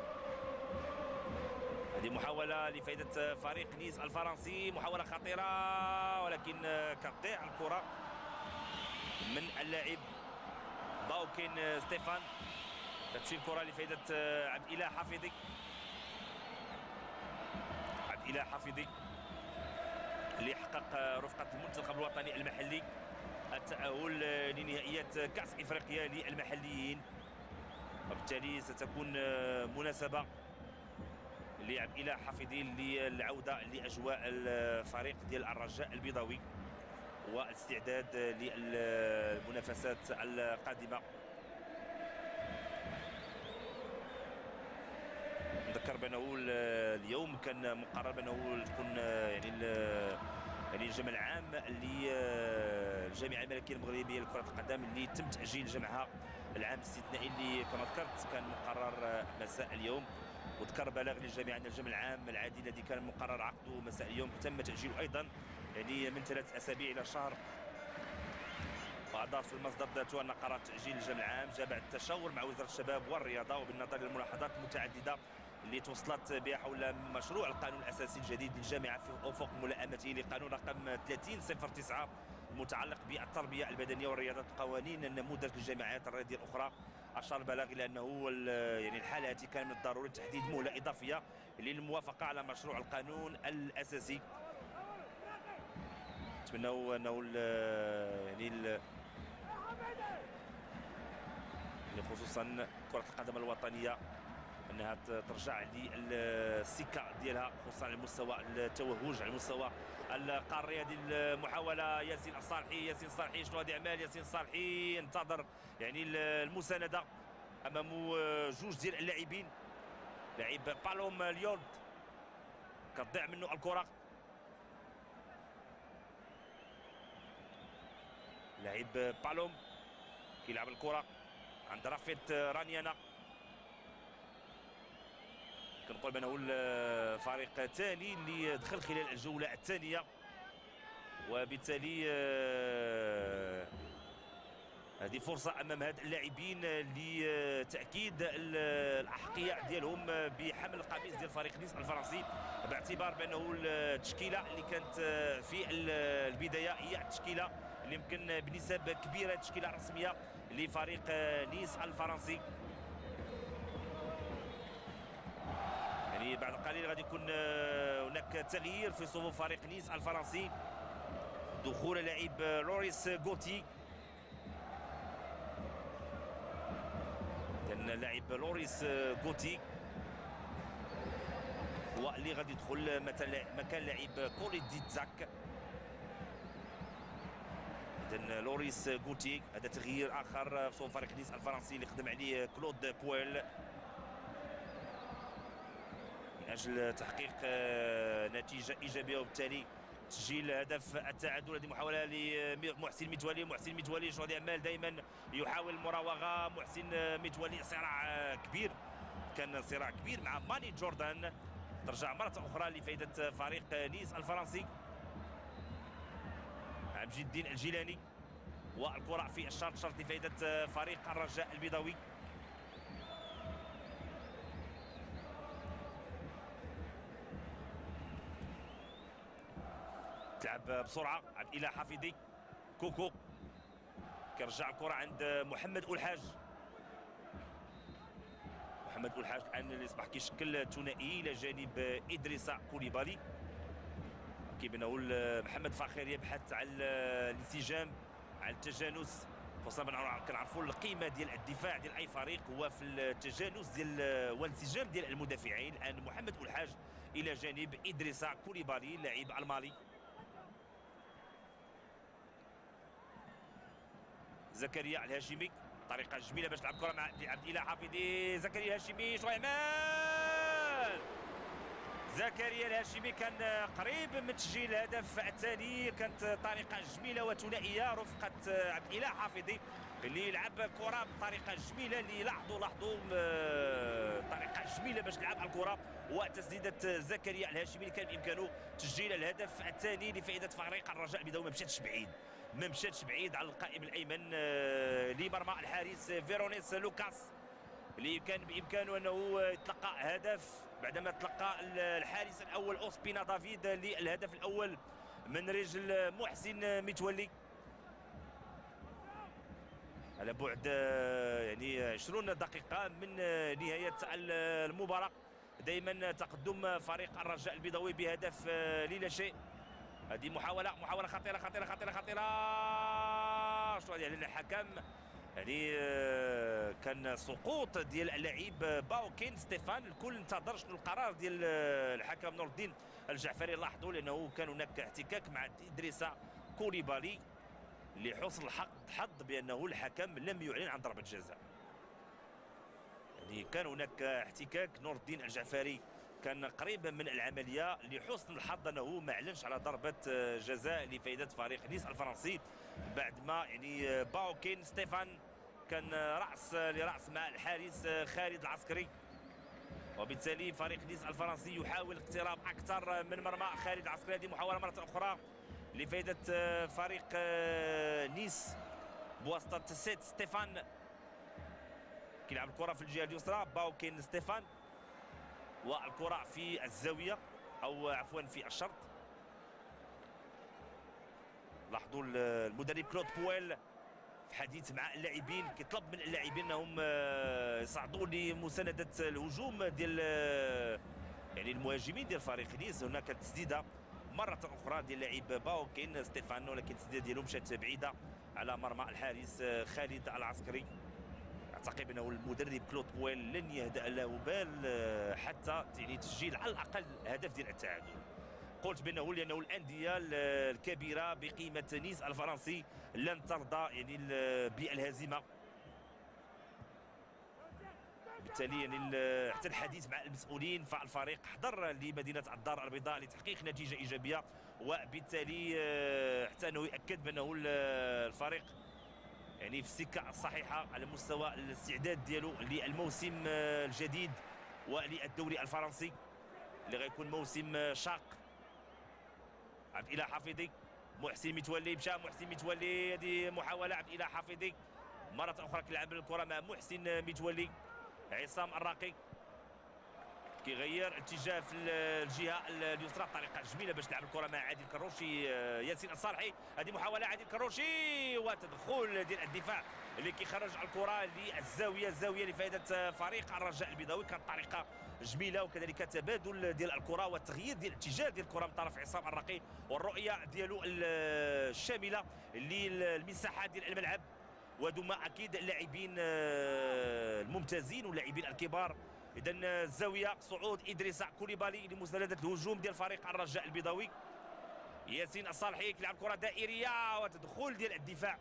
هذه محاولة لفائدة فريق نيس الفرنسي، محاولة خطيرة ولكن كتضيع الكرة من اللاعب باوكين ستيفان. كتمشي الكرة لفائدة عبد الإله حفيظي. عبد الإله حفيظي اللي حقق رفقة المنتخب الوطني المحلي التأهل لنهائيات كأس إفريقيا للمحليين، وبالتالي ستكون مناسبة لعبد الإله حفيظي للعوده لاجواء الفريق ديال الرجاء البيضاوي والاستعداد للمنافسات القادمه. نذكر بانه اليوم كان مقرر بانه تكون يعني الجمع العام للجامعه الملكيه المغربيه لكره القدم اللي تم تاجيل جمعها العام الاستثنائي اللي كما ذكرت كان مقرر مساء اليوم. وذكر بلاغ للجميع ان الجمع العام العادي الذي كان مقرر عقده مساء اليوم تم تاجيله ايضا يعني من 3 اسابيع الى شهر. واضاف المصدر ذاته ان قرار تاجيل الجمع العام جاء بعد التشاور مع وزاره الشباب والرياضه وبالنظر للملاحظات المتعدده اللي توصلت بها حول مشروع القانون الاساسي الجديد للجامعه في افق ملائمته لقانون رقم 3009 المتعلق بالتربيه البدنيه والرياضه قوانين النموذج للجامعات الرياضيه الاخرى. اشار البلاغ الى انه يعني الحاله التي كان من الضروري تحديد مهله اضافيه للموافقه على مشروع القانون الاساسي. نتمنوا انه يعني خصوصا كره القدم الوطنيه انها ترجع للسكه ديالها، خصوصا على مستوى التوهج على مستوى القاري. هذه المحاوله ياسين الصالحي شنو غادي يعمل؟ ياسين الصالحي ينتظر يعني المسانده امامه جوج ديال اللاعبين. لاعب بالوم ليولد كتضيع منه الكره. لاعب بالوم كيلعب الكره عند رافيت رانيانا. كنقول بانه الفريق الثاني اللي دخل خلال الجوله الثانيه، وبالتالي هذه فرصه امام هاد اللاعبين لتاكيد الاحقيه ديالهم بحمل القميص ديال فريق نيس الفرنسي، باعتبار بانه التشكيله اللي كانت في البدايه هي التشكيله اللي يمكن بنسب كبيره تشكيله رسميه لفريق نيس الفرنسي. يعني بعد قليل غادي يكون هناك تغيير في صفوف فريق نيس الفرنسي، دخول لاعب لوريس غوتي. كان اللاعب لوريس غوتي هو اللي غادي يدخل مكان لاعب كولي ديتزاك. اذا لوريس غوتي هذا تغيير اخر في صفوف فريق نيس الفرنسي اللي خدم عليه كلود بويل من اجل تحقيق نتيجه ايجابيه وبالتالي تسجيل هدف التعادل. هذه محاوله لمحسن متولي. محسن متولي شو يعمل دائما يحاول المراوغه. محسن متولي صراع كبير، كان صراع كبير مع ماني جوردان. ترجع مره اخرى لفائده فريق نيس الفرنسي. عبد الدين الجيلاني والكره في الشرط شرط لفائده فريق الرجاء البيضاوي. تلعب بسرعه عبد الاله حفيظي. كوكو كيرجع الكره عند محمد الحاج. محمد الحاج الان اللي اصبح كيشكل ثنائي الى جانب ادريسا كوليبالي. كيبان محمد فاخر يبحث على الانسجام، على التجانس، خصوصا كنعرفوا القيمه ديال الدفاع ديال اي فريق هو في التجانس ديال والانسجام ديال المدافعين. الان محمد الحاج الى جانب ادريسا كوليبالي لاعب المالي. زكريا الهاشمي، طريقه جميله باش تلعب كره مع عبد الاله حفيظي. زكريا الهاشمي شنو يعمل؟ زكريا الهاشمي كان قريب من تسجيل الهدف الثاني. كانت طريقه جميله وثنائيه رفقه عبد الاله حفيظي اللي يلعب كره بطريقه جميله. اللي لاحظوا طريقه جميله باش يلعب الكره وتسديده زكريا الهاشمي اللي كان بامكانه تسجيل الهدف الثاني لفائده فريق الرجاء البيضاوي. ما مشاتش بعيد على القائم الايمن لمرمى الحارس فيرونيس لوكاس اللي كان بامكانه انه يتلقى هدف بعدما تلقى الحارس الاول اوسبينا دافيد للهدف الاول من رجل محسن متولي على بعد يعني 20 دقيقه من نهايه المباراه. دائما تقدم فريق الرجاء البيضاوي بهدف لا شيء. هذه محاوله خطيره خطيره خطيره خطيره. شو يعني الحكم يعني كان سقوط ديال اللاعب باوكين ستيفان. الكل انتظر شنو القرار ديال الحكم نور الدين الجعفري. لاحظوا لانه كان هناك احتكاك مع ادريسا كوليبالي لحسن الحظ بانه الحكم لم يعلن عن ضربه جزاء. يعني كان هناك احتكاك. نور الدين الجعفري كان قريبا من العمليه، لحسن الحظ انه ما اعلنش على ضربه جزاء لفائده فريق نيس الفرنسي بعد ما يعني باوكين ستيفان كان راس لراس مع الحارس خالد العسكري. وبالتالي فريق نيس الفرنسي يحاول اقتراب اكثر من مرمى خالد العسكري. هذه محاوله مره اخرى لفائده فريق نيس بواسطه سيت ستيفان. كيلعب الكره في الجهه اليسرى باوكين ستيفان والكره في الزاويه او عفوا في الشرط. لاحظوا المدرب كلود بويل في حديث مع اللاعبين كيطلب من اللاعبين انهم يصعدوا لمسانده الهجوم ديال يعني المهاجمين ديال فريق نيس. هناك تسديده مره اخرى ديال اللاعب باوكين ستيفان ولكن التسديده ديالو مشات بعيده على مرمى الحارس خالد العسكري. اعتقد انه المدرب كلود بويل لن يهدأ له بال حتى يعني تسجيل على الاقل هدف ديال التعادل. قلت بانه لانه الانديه الكبيره بقيمه نيس الفرنسي لن ترضى يعني بالهزيمه. بالتالي يعني حتى الحديث مع المسؤولين فالفريق حضر لمدينه الدار البيضاء لتحقيق نتيجه ايجابيه، وبالتالي حتى انه ياكد بانه الفريق يعني في السكه الصحيحه على مستوى الاستعداد ديالو للموسم الجديد وللدوري الفرنسي اللي غيكون موسم شاق. عبد الاله حفيظي، محسن متولي، مشى محسن متولي. هذه محاوله عبد الاله حفيظي مره اخرى كيلعب الكره مع محسن متولي. عصام الراقي كيغير اتجاه في الجهه اليسرى بطريقه جميله باش تلعب الكره مع عادل كروشي. ياسين الصالحي، هذه محاوله عادل كروشي وتدخل ديال الدفاع اللي كيخرج الكره للزاويه، الزاويه لفائده فريق الرجاء البيضاوي. كانت طريقه جميله وكذلك تبادل ديال الكره وتغيير ديال الاتجاه ديال الكره من طرف عصام الرقي والرؤيه ديالو الشامله للمساحات ديال الملعب، وذوما اكيد اللاعبين الممتازين واللاعبين الكبار. اذا الزاويه صعود ادريس كوليبالي لمسانده الهجوم ديال فريق الرجاء البيضاوي. ياسين الصالحي كيلعب كره دائريه وتدخل ديال الدفاع،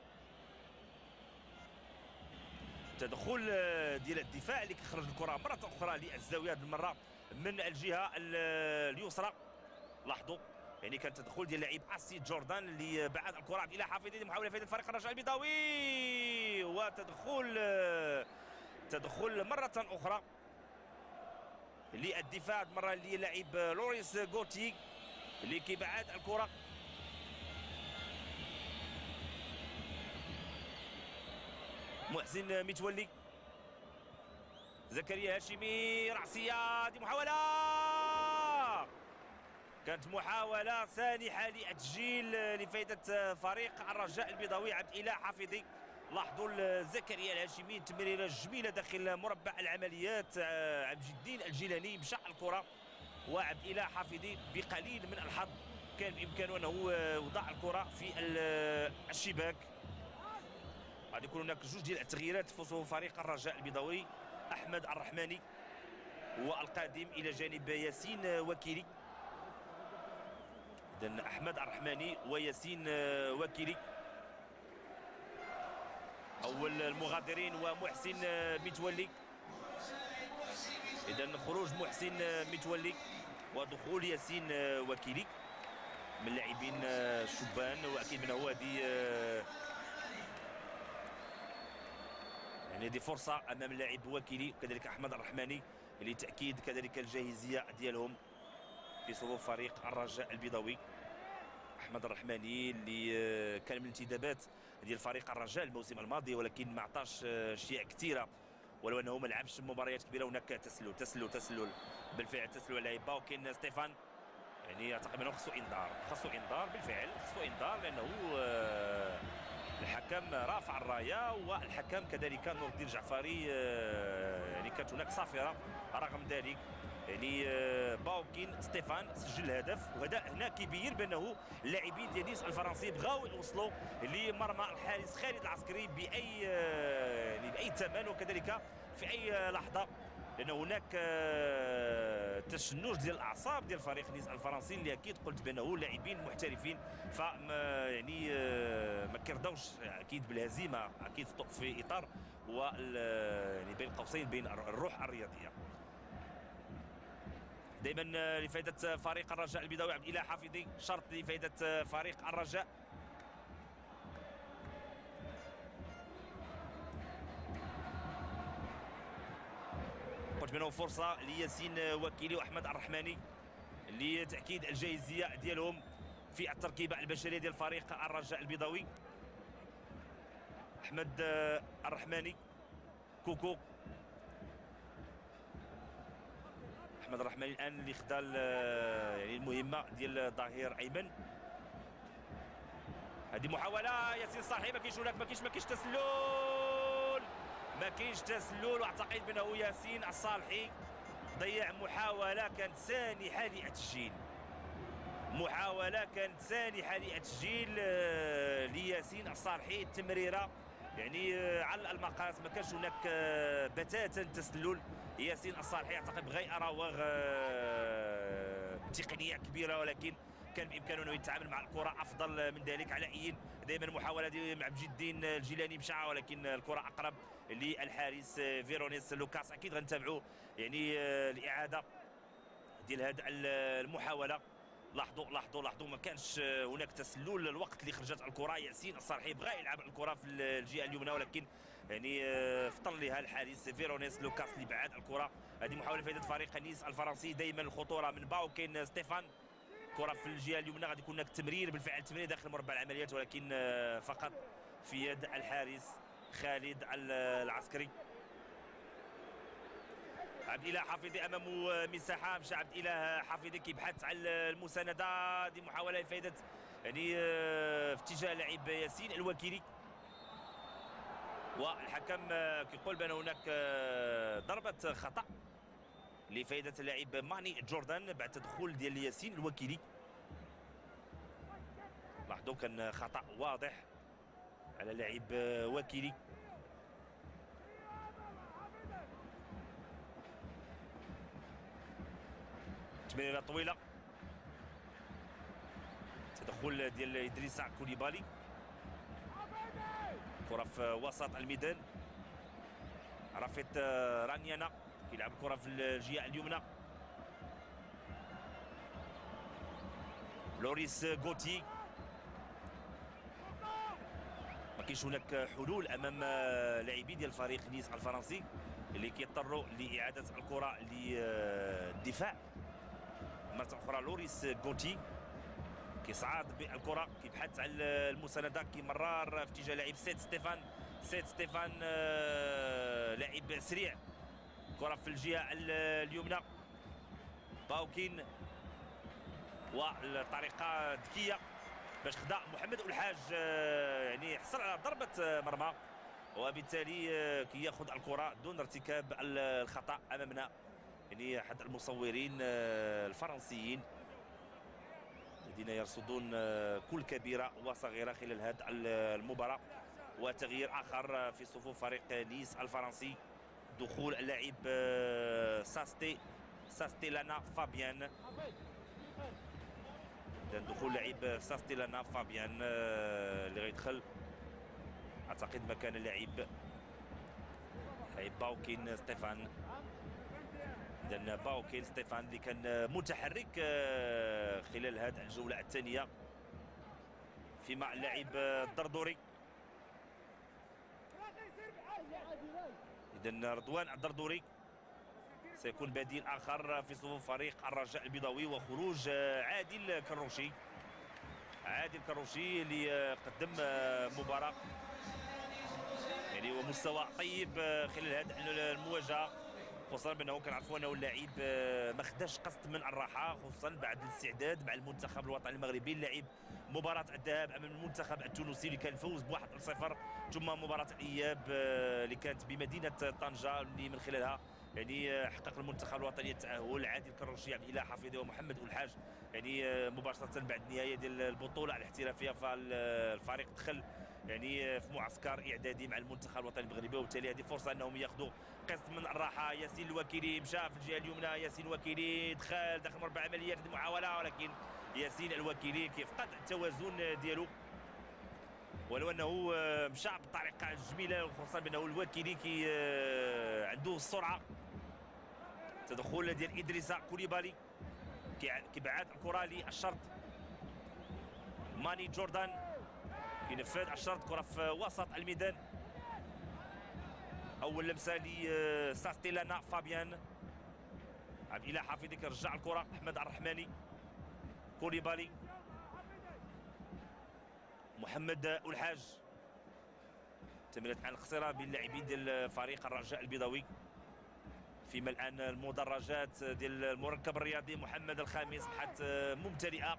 تدخل ديال الدفاع اللي كيخرج الكره مره اخرى للزاويه هذه المره من الجهه اليسرى. لاحظوا يعني كان تدخل ديال لاعب اسي جوردان اللي بعد الكره الى حافظي، محاوله فائده فريق الرجاء البيضاوي تدخل مره اخرى للدفاع، المره اللي لاعب لوريس غوتي اللي كيبعد الكره. محسن متولي، زكريا هاشمي، راسيه، هذه محاوله، كانت محاوله سانحه للتسجيل لفائده فريق الرجاء البيضاوي. عبد الاله حافظي، لاحظوا زكريا الهاشمي تمريره جميله داخل مربع العمليات. عبد الدين الجيلاني مشى الكره، وعبد الاله حافظي بقليل من الحظ كان بامكانه انه وضع الكره في الشباك. غادي يكون هناك جوج ديال التغييرات في صفوف فريق الرجاء البيضاوي. احمد الرحماني هو القادم الى جانب ياسين وكيلي. اذا احمد الرحماني وياسين وكيلي اول المغادرين، ومحسن متولي. اذا خروج محسن متولي ودخول ياسين وكيلي من اللاعبين الشبان، واكيد من هو هذه يعني هذه فرصه امام اللاعب وكيلي وكذلك احمد الرحماني لتاكيد كذلك الجاهزيه ديالهم في صفوف فريق الرجاء البيضاوي. احمد الرحماني اللي كان من الانتدابات ديال فريق الرجاء الموسم الماضي، ولكن ما عطاش اشياء كثيره، ولو انه ما لعبش مباريات كبيره. هناك تسلل بالفعل، تسلل اللعيبه. وكاين ستيفان يعني اعتقد انه خصو انذار بالفعل، خصو انذار لانه الحكم رافع الرايه، والحكم كذلك نور الدين الجعفري يعني كانت هناك صافره. رغم ذلك يعني باوكين ستيفان سجل الهدف، وهذا هنا كيبين بانه اللاعبين ديال نيس الفرنسي بغاو يوصلوا لمرمى الحارس خالد العسكري باي يعني باي ثمن، وكذلك في اي لحظه، لان هناك تشنج ديال الاعصاب ديال فريق نيس الفرنسي اللي اكيد قلت بانه لاعبين محترفين، فما يعني ما كيرضاوش اكيد بالهزيمه، اكيد في اطار يعني بين قوسين بين الروح الرياضيه. دائما لفائده فريق الرجاء البيضاوي. عبد الاله حافظي شرط لفائده فريق الرجاء. قلت بانه فرصه لياسين وكيلي واحمد الرحماني لتاكيد الجاهزيه ديالهم في التركيبه البشريه ديال فريق الرجاء البيضاوي. احمد الرحماني، كوكو، احمد الرحماني الان اللي خدا يعني المهمه ديال ظهير ايمن. هذه محاوله ياسين الصالحي، ما كاينش هناك، ما كاينش تسلل، واعتقد بانه ياسين الصالحي ضيع محاوله كانت سانحه للتسجيل، لياسين الصالحي. التمريره يعني على المقاس، ما كانش هناك بتاتا تسلل. ياسين الصالحي اعتقد بغى يراوغ تقنيه كبيره، ولكن كان بامكانه انه يتعامل مع الكره افضل من ذلك. على اي دائما محاوله ديال عبد الدين الجيلاني مشى، ولكن الكره اقرب للحارس فيرونيس لوكاس. اكيد غنتابعوا يعني الاعاده ديال هذه المحاوله. لاحظوا ما كانش هناك تسلل. الوقت اللي خرجت الكره ياسين الصالحي بغى يلعب الكره في الجهه اليمنى، ولكن يعني فطن لها الحارس فيرونيس لوكاس اللي بعد الكره. هذه محاوله فائده فريق نيس الفرنسي. دائما الخطوره من باوكين ستيفان، كره في الجهه اليمنى، غادي يكون هناك تمرير بالفعل، تمرير داخل مربع العمليات، ولكن فقط في يد الحارس خالد العسكري. عبد الاله حفيظي امامه مساحه، مشى عبد الاله حفيظي كيبحث على المسانده، هذه محاوله لفائده يعني في اتجاه لاعب ياسين الوكيلي، والحكم كيقول بان هناك ضربه خطا لفائده اللاعب ماني جوردان بعد تدخل ديال ياسين الوكيلي. لاحظوا كان خطا واضح على لاعب وكيلي. تمريره طويله، تدخل ديال ادريسا كوليبالي، كره في وسط الميدان. رافيت رانيانا كيلعب الكره في الجهه اليمنى. لوريس غوتي، ما كاينش هناك حلول امام لاعبي ديال فريق نيس الفرنسي اللي كيضطروا لاعاده الكره للدفاع. مره اخرى لوريس غوتي كيصعد بالكره، كيبحث على المسانده، كيمرر في اتجاه لاعب سيت ستيفان لاعب سريع، كره في الجهه اليمنى. باوكين، والطريقه ذكيه باش خدا محمد الحاج يعني حصل على ضربه مرمى، وبالتالي كياخذ الكره دون ارتكاب الخطا امامنا. يعني احد المصورين الفرنسيين الذين يرصدون كل كبيره وصغيره خلال هذه المباراه. وتغيير اخر في صفوف فريق نيس الفرنسي، دخول اللاعب ساستيلانا فابيان. دخول لاعب ساستيلانا فابيان اللي غيدخل اعتقد مكان اللاعب باوكين ستيفان. اذا باوكين ستيفان اللي كان متحرك خلال هذه الجوله الثانيه في مع اللاعب الدردوري. اذا رضوان الدردوري سيكون بديل اخر في صفوف فريق الرجاء البيضاوي، وخروج عادل كروشي اللي قدم مباراه يعني ومستوى طيب خلال هذه المواجهه، خصوصا بانه كنعرفوا انه اللاعب ما خداش قسط من الراحه، خصوصا بعد الاستعداد مع المنتخب الوطني المغربي. اللعب مباراه الذهاب امام المنتخب التونسي اللي كان فوز ب1-0، ثم مباراه الاياب اللي كانت بمدينه طنجه اللي من خلالها يعني حقق المنتخب الوطني التاهل. عادل كروشي، عبد الاله حفيظي ومحمد الحاج يعني مباشره بعد النهايه ديال البطوله الاحترافيه، فالفريق دخل يعني في معسكر اعدادي مع المنتخب الوطني المغربي، وبالتالي هذه فرصه انهم ياخذوا قسط من الراحه. ياسين الوكيلي مشى في الجهه اليمنى، ياسين الوكيلي دخل مربع عمليات المحاوله، ولكن ياسين الوكيلي كيفقد التوازن ديالو، ولو انه مشى بطريقه جميله، خصوصا بانه الوكيلي عنده السرعه. تدخل ديال ادريسا كوليبالي كيبعد الكره للشرط ماني جوردان، كينفذ الشرط، كره في وسط الميدان. اول لمسه لساستيلانا فابيان، عبد الاله حفيظي كيرجع الكره، احمد الرحماني، كوليبالي، محمد الحاج. تمريرات عن القصيره بين اللاعبين ديال فريق الرجاء البيضاوي. فيما الان المدرجات ديال المركب الرياضي محمد الخامس بحث ممتلئه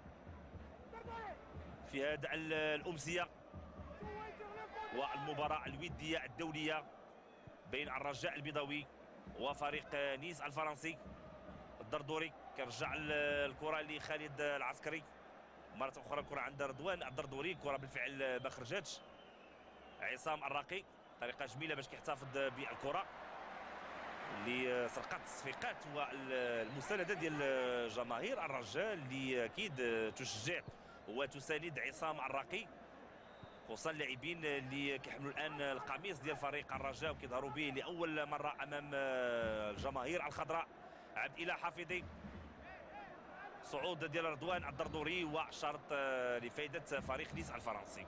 في هذه الامسيه والمباراه الوديه الدوليه بين الرجاء البيضاوي وفريق نيس الفرنسي. الدردوري كيرجع الكره لخالد العسكري، مره اخرى الكره عند رضوان الدردوري، الكره بالفعل ما خرجتش. عصام الراقي، طريقه جميله باش كيحتفظ بالكره اللي سرقت التصفيقات والمسانده ديال جماهير الرجاء اللي اكيد تشجع وتساند عصام الراقي، خصوصا اللاعبين اللي كيحملوا الان القميص ديال فريق الرجاء وكيظهروا به لاول مره امام الجماهير الخضراء. عبد الاله حفيظي، صعود ديال رضوان الدردوري وشرط لفائده فريق نيس الفرنسي.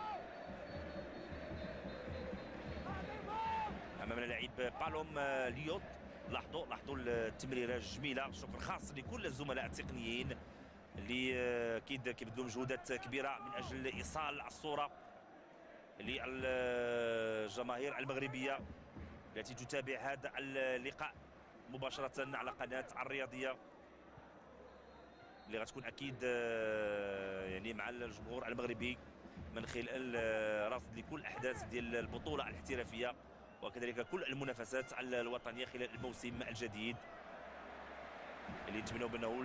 امامنا لاعب بالوم ليوت. لاحظوا التمريره الجميله. شكر خاص لكل الزملاء التقنيين اللي اكيد كيبذلوا مجهودات كبيره من اجل ايصال الصوره للجماهير المغربيه التي تتابع هذا اللقاء مباشره على قناه الرياضيه اللي غتكون اكيد يعني مع الجمهور المغربي من خلال رصد لكل الاحداث ديال البطوله الاحترافيه وكذلك كل المنافسات الوطنيه خلال الموسم الجديد اللي نتمنوا بانه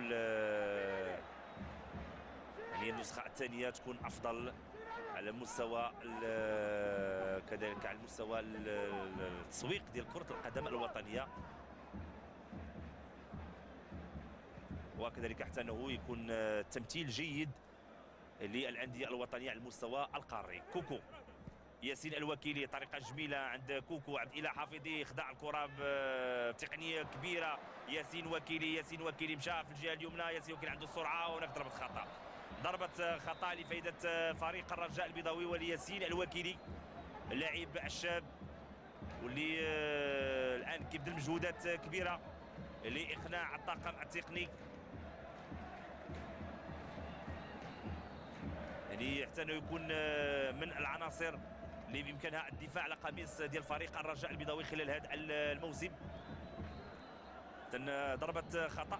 يعني النسخه الثانيه تكون افضل على المستوى كذلك على المستوى التسويق ديال كره القدم الوطنيه، وكذلك حتى انه يكون تمثيل جيد للانديه الوطنيه على المستوى القاري. كوكو ياسين الوكيلي، طريقه جميله عند كوكو، عبد الاله حافظي خدع الكره بتقنيه كبيره. ياسين وكيلي مشى في الجهه اليمنى، ياسين وكيلي عنده السرعه، وهناك ضربه خطا لفائده فريق الرجاء البيضاوي ولياسين الوكيلي اللاعب الشاب واللي الان كيبذل مجهودات كبيره لاقناع الطاقم التقني، يعني حتى انه يكون من العناصر اللي بامكانها الدفاع على قميص ديال فريق الرجاء البيضاوي خلال هذا الموسم. ضربه خطا،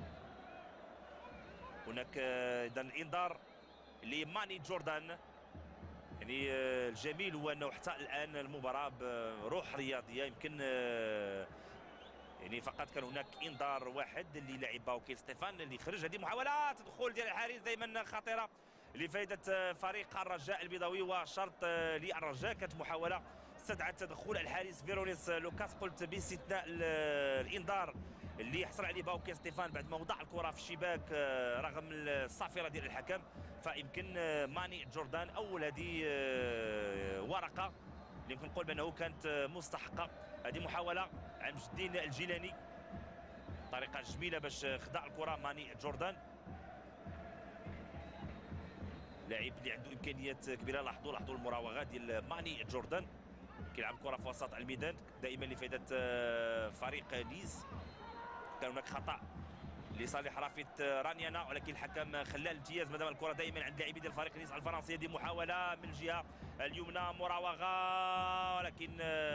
هناك اذا الانذار لماني جوردان. يعني الجميل هو انه حتى الان المباراه بروح رياضيه، يمكن يعني فقط كان هناك انذار واحد اللي لعب باوكي ستيفان اللي خرج. هذه محاوله تدخل ديال الحارس دائما خطيره لفائده فريق الرجاء البيضاوي وشرط للرجاء. كانت محاوله استدعت تدخل الحارس فيرونيس لوكاس، قلت باستثناء الانذار اللي حصل عليه باوكي ستيفان بعد ما وضع الكره في الشباك رغم الصافره ديال الحكم، فيمكن ماني جوردان اول هذه ورقه اللي يمكن نقول بانه كانت مستحقه. هذه محاوله عن مجد الدين الجيلاني، طريقه جميله باش خدع الكره ماني جوردان، لاعب اللي عنده امكانيات كبيره. لاحظوا المراوغه ديال ماني جوردان، كيلعب الكره في وسط الميدان دائما لفائده فريق نيس. كان هناك خطا لصالح رافيت رانيانا، ولكن الحكم خلى الامتياز مادام الكره دائما عند لاعبي ديال فريق نيس الفرنسي. هذه محاوله من الجهه اليمنى، مراوغه، ولكن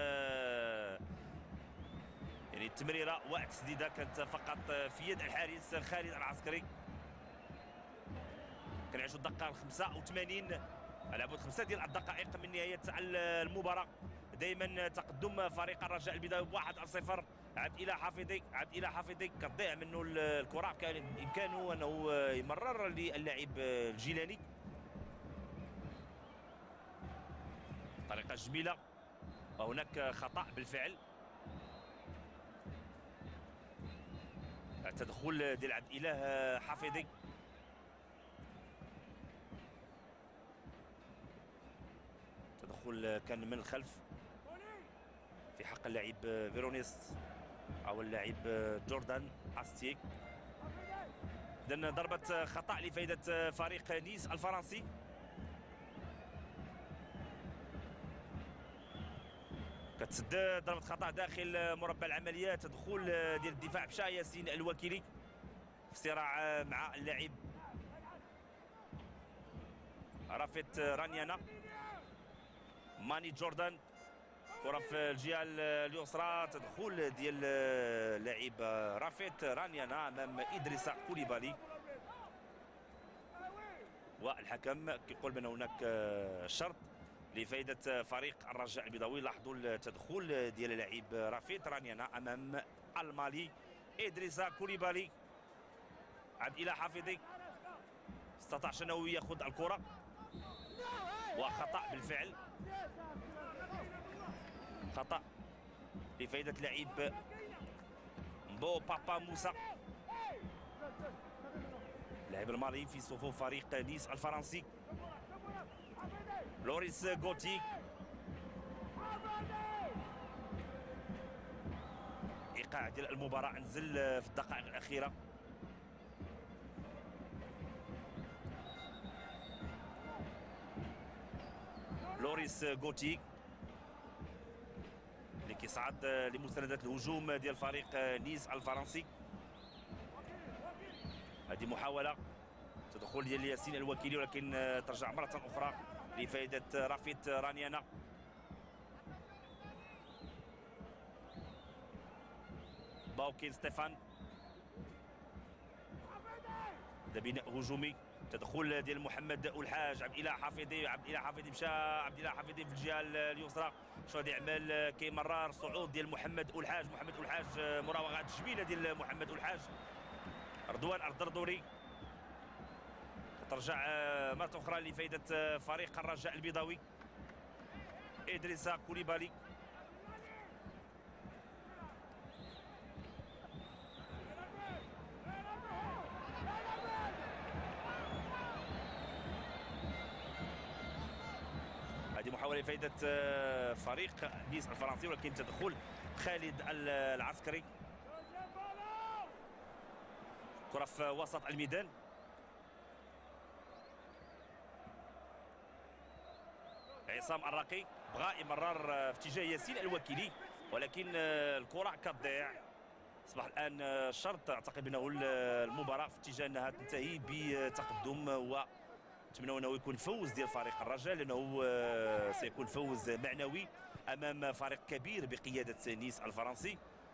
يعني التمريره والتسديده كانت فقط في يد الحارس خالد العسكري. كنعيشوا الدقه 85 على بعد 5 ديال الدقائق من نهايه المباراه. دائما تقدم فريق الرجاء البيضاوي ب 1-0. عبد الاله حافظي كتضيع منه الكره، كان بامكانه انه يمرر للاعب الجيلاني. طريقه جميله، وهناك خطا بالفعل. التدخل ديال عبد الاله حافظي، تدخل كان من الخلف في حق اللاعب فيرونيس او اللاعب جوردان استيك. اذا ضربه خطا لفائده فريق نيس الفرنسي. كتسدد ضربه خطا داخل مربع العمليات. تدخل ديال الدفاع مشى ياسين الوكيلي في صراع مع اللاعب رافيت رانيانا. ماني جوردان، كرة في الجهة اليسرى، تدخل ديال اللاعب رافيت رانيانا امام ادريسا كوليبالي، والحكم كيقول بان هناك شرط لفائدة فريق الرجاء البيضاوي. لاحظوا التدخل ديال اللاعب رافيت رانيانا امام المالي ادريسا كوليبالي. عبد الاله حافظي استطاعش انه ياخذ الكرة، وخطأ بالفعل، خطأ لفائدة لاعب مبو بابا موسى لاعب المالي في صفوف فريق نيس الفرنسي. لوريس غوتي، ايقاع ديال المباراة نزل في الدقائق الأخيرة. لوريس غوتي اللي كيصعد لمساندة الهجوم ديال فريق نيس الفرنسي. هذه محاولة تدخل ديال ياسين الوكيلي، ولكن ترجع مرة أخرى لفائدة رافيت رانيانا. باوكين ستيفان. هذا بناء هجومي، تدخل ديال محمد الحاج. عبد الاله حفيظي، عبد الاله حفيظي مشى، عبد الاله حفيظي في الجهه اليسرى. شو غادي يعمل؟ كيمرر صعود ديال محمد الحاج. محمد الحاج مراوغه جميله ديال محمد الحاج. رضوان الدردوري ترجع مرة أخرى لفائدة فريق الرجاء البيضاوي. إدريسا كوليبالي. هذه محاولة لفائدة فريق نيس الفرنسي، ولكن تدخل خالد العسكري. كرة في وسط الميدان. عصام الراقي بغى يمرر في اتجاه ياسين الوكيلي، ولكن الكرة كتضيع. اصبح الان شرط اعتقد انه المباراة في اتجاه انها تنتهي بتقدم، ونتمنى انه يكون فوز ديال فريق الرجاء، لانه سيكون فوز معنوي امام فريق كبير بقيادة نيس الفرنسي،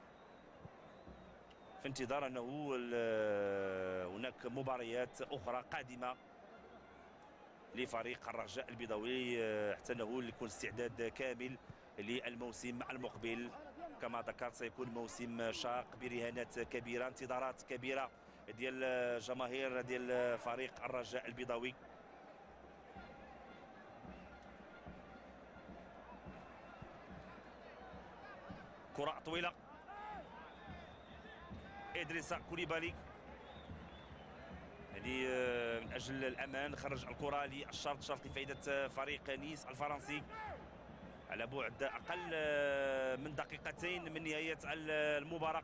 في انتظار انه هناك مباريات اخرى قادمة لفريق الرجاء البيضاوي، حتى انه يكون استعداد كامل للموسم المقبل. كما ذكرت سيكون موسم شاق برهانات كبيره، انتظارات كبيره ديال جماهير ديال فريق الرجاء البيضاوي. كره طويله، إدريسا كوليبالي. يعني من اجل الامان خرج الكره للشرط، شرط لفائده فريق نيس الفرنسي على بعد اقل من دقيقتين من نهايه المباراه.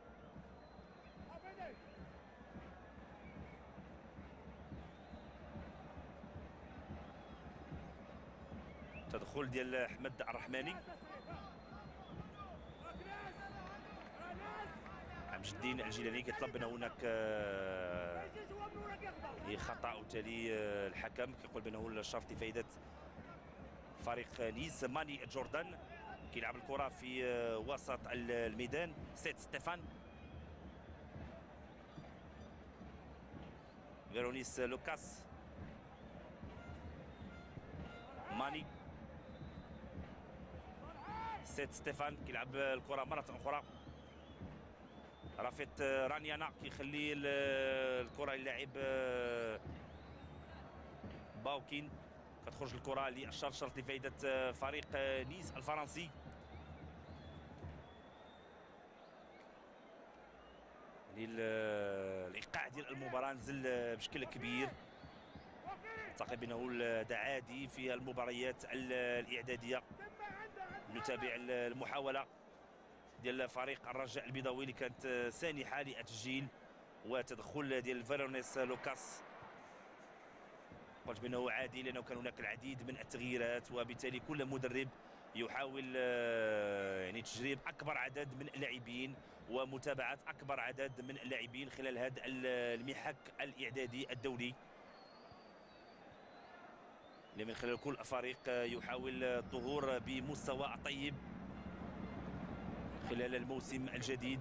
تدخل ديال احمد الرحماني. عمج الدين الجيلاني كيطلب ان هناك خطا، وبالتالي الحكم كيقول بانه الشرط لفائده فريق نيس. ماني جوردان كيلعب الكره في وسط الميدان. سيت ستيفان، فيرونيس لوكاس، ماني، سيت ستيفان كيلعب الكره مره اخرى. رافيت رانيانا كيخلي الكره للاعب باوكين. كتخرج الكره للشرط، شرط لفائده فريق نيس الفرنسي. يعني الايقاع ديال المباراه نزل بشكل كبير. اعتقد بانه هذا عادي في المباريات الاعداديه. نتابع المحاوله ديال فريق الرجاء البيضاوي اللي كانت سانحه للتسجيل، وتدخل ديال فيرونيس لوكاس. قلت بانه عادي لانه كان هناك العديد من التغييرات، وبالتالي كل مدرب يحاول يعني تجريب اكبر عدد من اللاعبين ومتابعه اكبر عدد من اللاعبين خلال هذا المحك الاعدادي الدولي، اللي من خلال كل فريق يحاول الظهور بمستوى طيب خلال الموسم الجديد،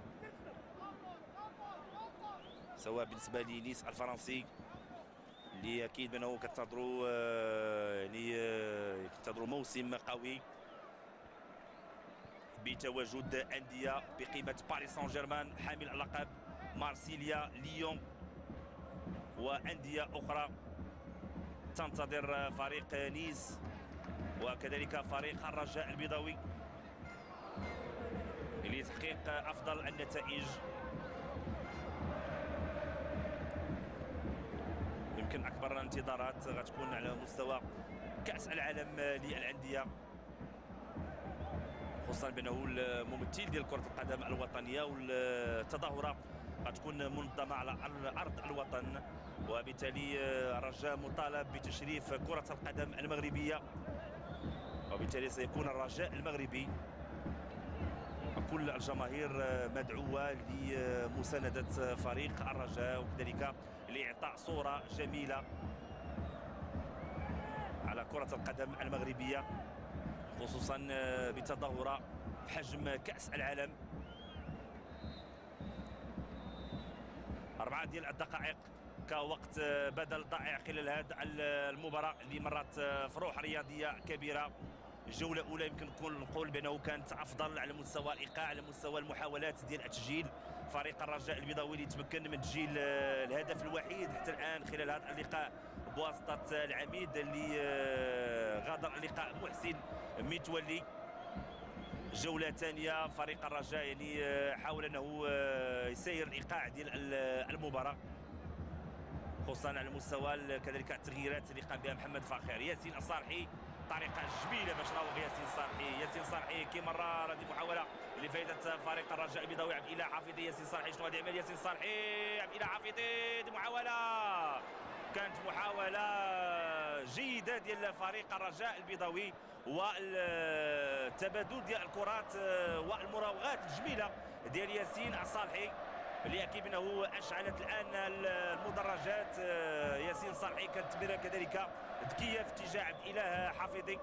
سواء بالنسبه لنيس الفرنسي اللي اكيد بانه كتنتظروا يعني كتنتظروا موسم قوي بتواجد انديه بقيمه باريس سان جيرمان حامل اللقب، مارسيليا، ليون، وانديه اخرى تنتظر فريق نيس وكذلك فريق الرجاء البيضاوي لتحقيق افضل النتائج. يمكن اكبر الانتظارات غتكون على مستوى كاس العالم للانديه، خصوصا بانه الممثل ديال كره القدم الوطنيه والتظاهره غتكون منظمه على ارض الوطن، وبالتالي الرجاء مطالب بتشريف كره القدم المغربيه، وبالتالي سيكون الرجاء المغربي كل الجماهير مدعوه لمسانده فريق الرجاء، وكذلك لاعطاء صوره جميله على كره القدم المغربيه، خصوصا بتظاهره بحجم كاس العالم. 4 ديال الدقائق كوقت بدل ضائع خلال هذه المباراة اللي مرت في روح رياضية كبيرة. الجولة الأولى يمكن نقول بأنه كانت أفضل على مستوى الإيقاع، على مستوى المحاولات ديال التسجيل. فريق الرجاء البيضاوي اللي تمكن من تسجيل الهدف الوحيد حتى الآن خلال هذا اللقاء بواسطة العميد اللي غادر اللقاء محسن متولي. الجولة الثانية فريق الرجاء يعني حاول أنه يسير الإيقاع ديال المباراة، خصوصا على مستوى كذلك التغييرات اللي قام بها محمد فاخر. ياسين الصالحي طريقه جميله باش نراوغ ياسين الصالحي. ياسين الصالحي كيمرر هذه محاوله لفائده فريق الرجاء البيضاوي. عبد الاله حافظي. ياسين الصالحي شنو غادي يعمل ياسين الصالحي؟ عبد الاله حافظي. هذه محاوله كانت محاوله جيده ديال فريق الرجاء البيضاوي، والتبادل ديال الكرات والمراوغات الجميله ديال ياسين الصالحي اللي اكيد انه اشعلت الان المدرجات. ياسين صالحي كانت تمريره كذلك ذكيه في اتجاه عبد الاله حافظي،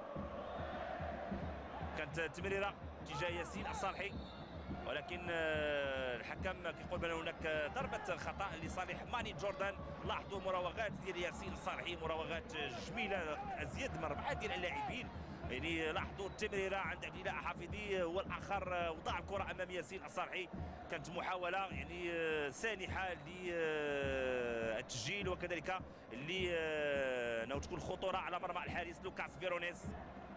كانت تمريره اتجاه ياسين الصالحي، ولكن الحكم كيقول بان هناك ضربه خطا لصالح ماني جوردان. لاحظوا مراوغات ديال ياسين الصالحي، مراوغات جميله ازيد من 4 ديال اللاعبين. يعني لاحظوا التمريره عند عبد الاله حافظي والاخر وضع الكره امام ياسين الصالحي. كانت محاوله يعني سانحه للتسجيل وكذلك تكون خطوره على مرمى الحارس لوكاس فيرونيز.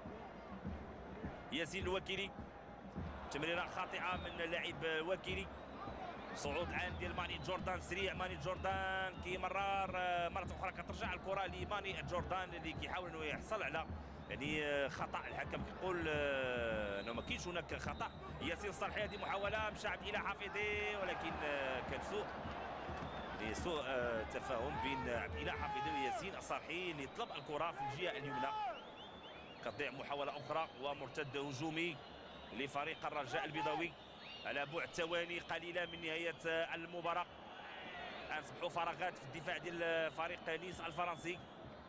ياسين الوكيلي، تمريره خاطئه من اللاعب وكيلي. صعود الان ديال ماني جوردان سريع. ماني جوردان كيمرر مره اخرى كترجع الكره لماني جوردان اللي كيحاول انه يحصل على يعني خطا. الحكم كيقول انه ما كاينش هناك خطا. ياسين الصالحي هذه محاوله مشى عبد الاله حافظي، ولكن كان سوء تفاهم بين عبد الاله حافظي وياسين الصالحي اللي طلب الكره في الجهه اليمنى. كتضيع محاوله اخرى ومرتد هجومي لفريق الرجاء البيضاوي على بعد ثواني قليله من نهايه المباراه. الان اصبحوا فراغات في الدفاع ديال فريق نيس الفرنسي.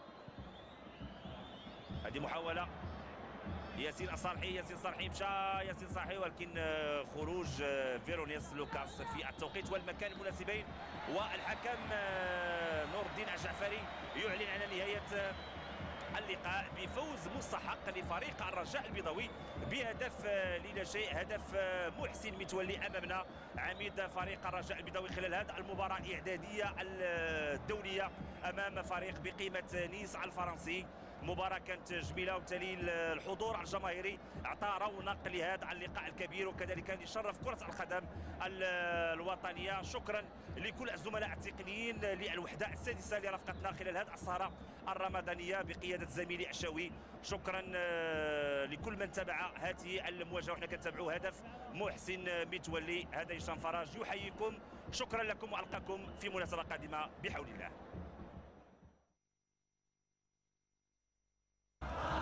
هذه محاوله ياسين الصالحي. ياسين الصالحي مشى ياسين الصالحي، ولكن خروج فيرونيس لوكاس في التوقيت والمكان المناسبين، والحكم نور الدين الجعفري يعلن على نهايه اللقاء بفوز مستحق لفريق الرجاء البيضاوي بهدف لا شيء. هدف محسن متولي امامنا عميد فريق الرجاء البيضاوي خلال هذه المباراه الاعداديه الدوليه امام فريق بقيمه نيس الفرنسي. مباراة كانت جميلة، وبالتالي الحضور الجماهيري اعطى رونق لهذا اللقاء الكبير، وكذلك يشرف كرة القدم الوطنية. شكرا لكل الزملاء التقنيين للوحدة السادسة اللي رافقتنا خلال هذه السهرة الرمضانية بقيادة زميلي الشاوي. شكرا لكل من تابع هذه المواجهة، وحنا كنتابعوا هدف محسن متولي. هذا هشام فرج يحييكم، شكرا لكم، والقاكم في مناسبة قادمة بحول الله.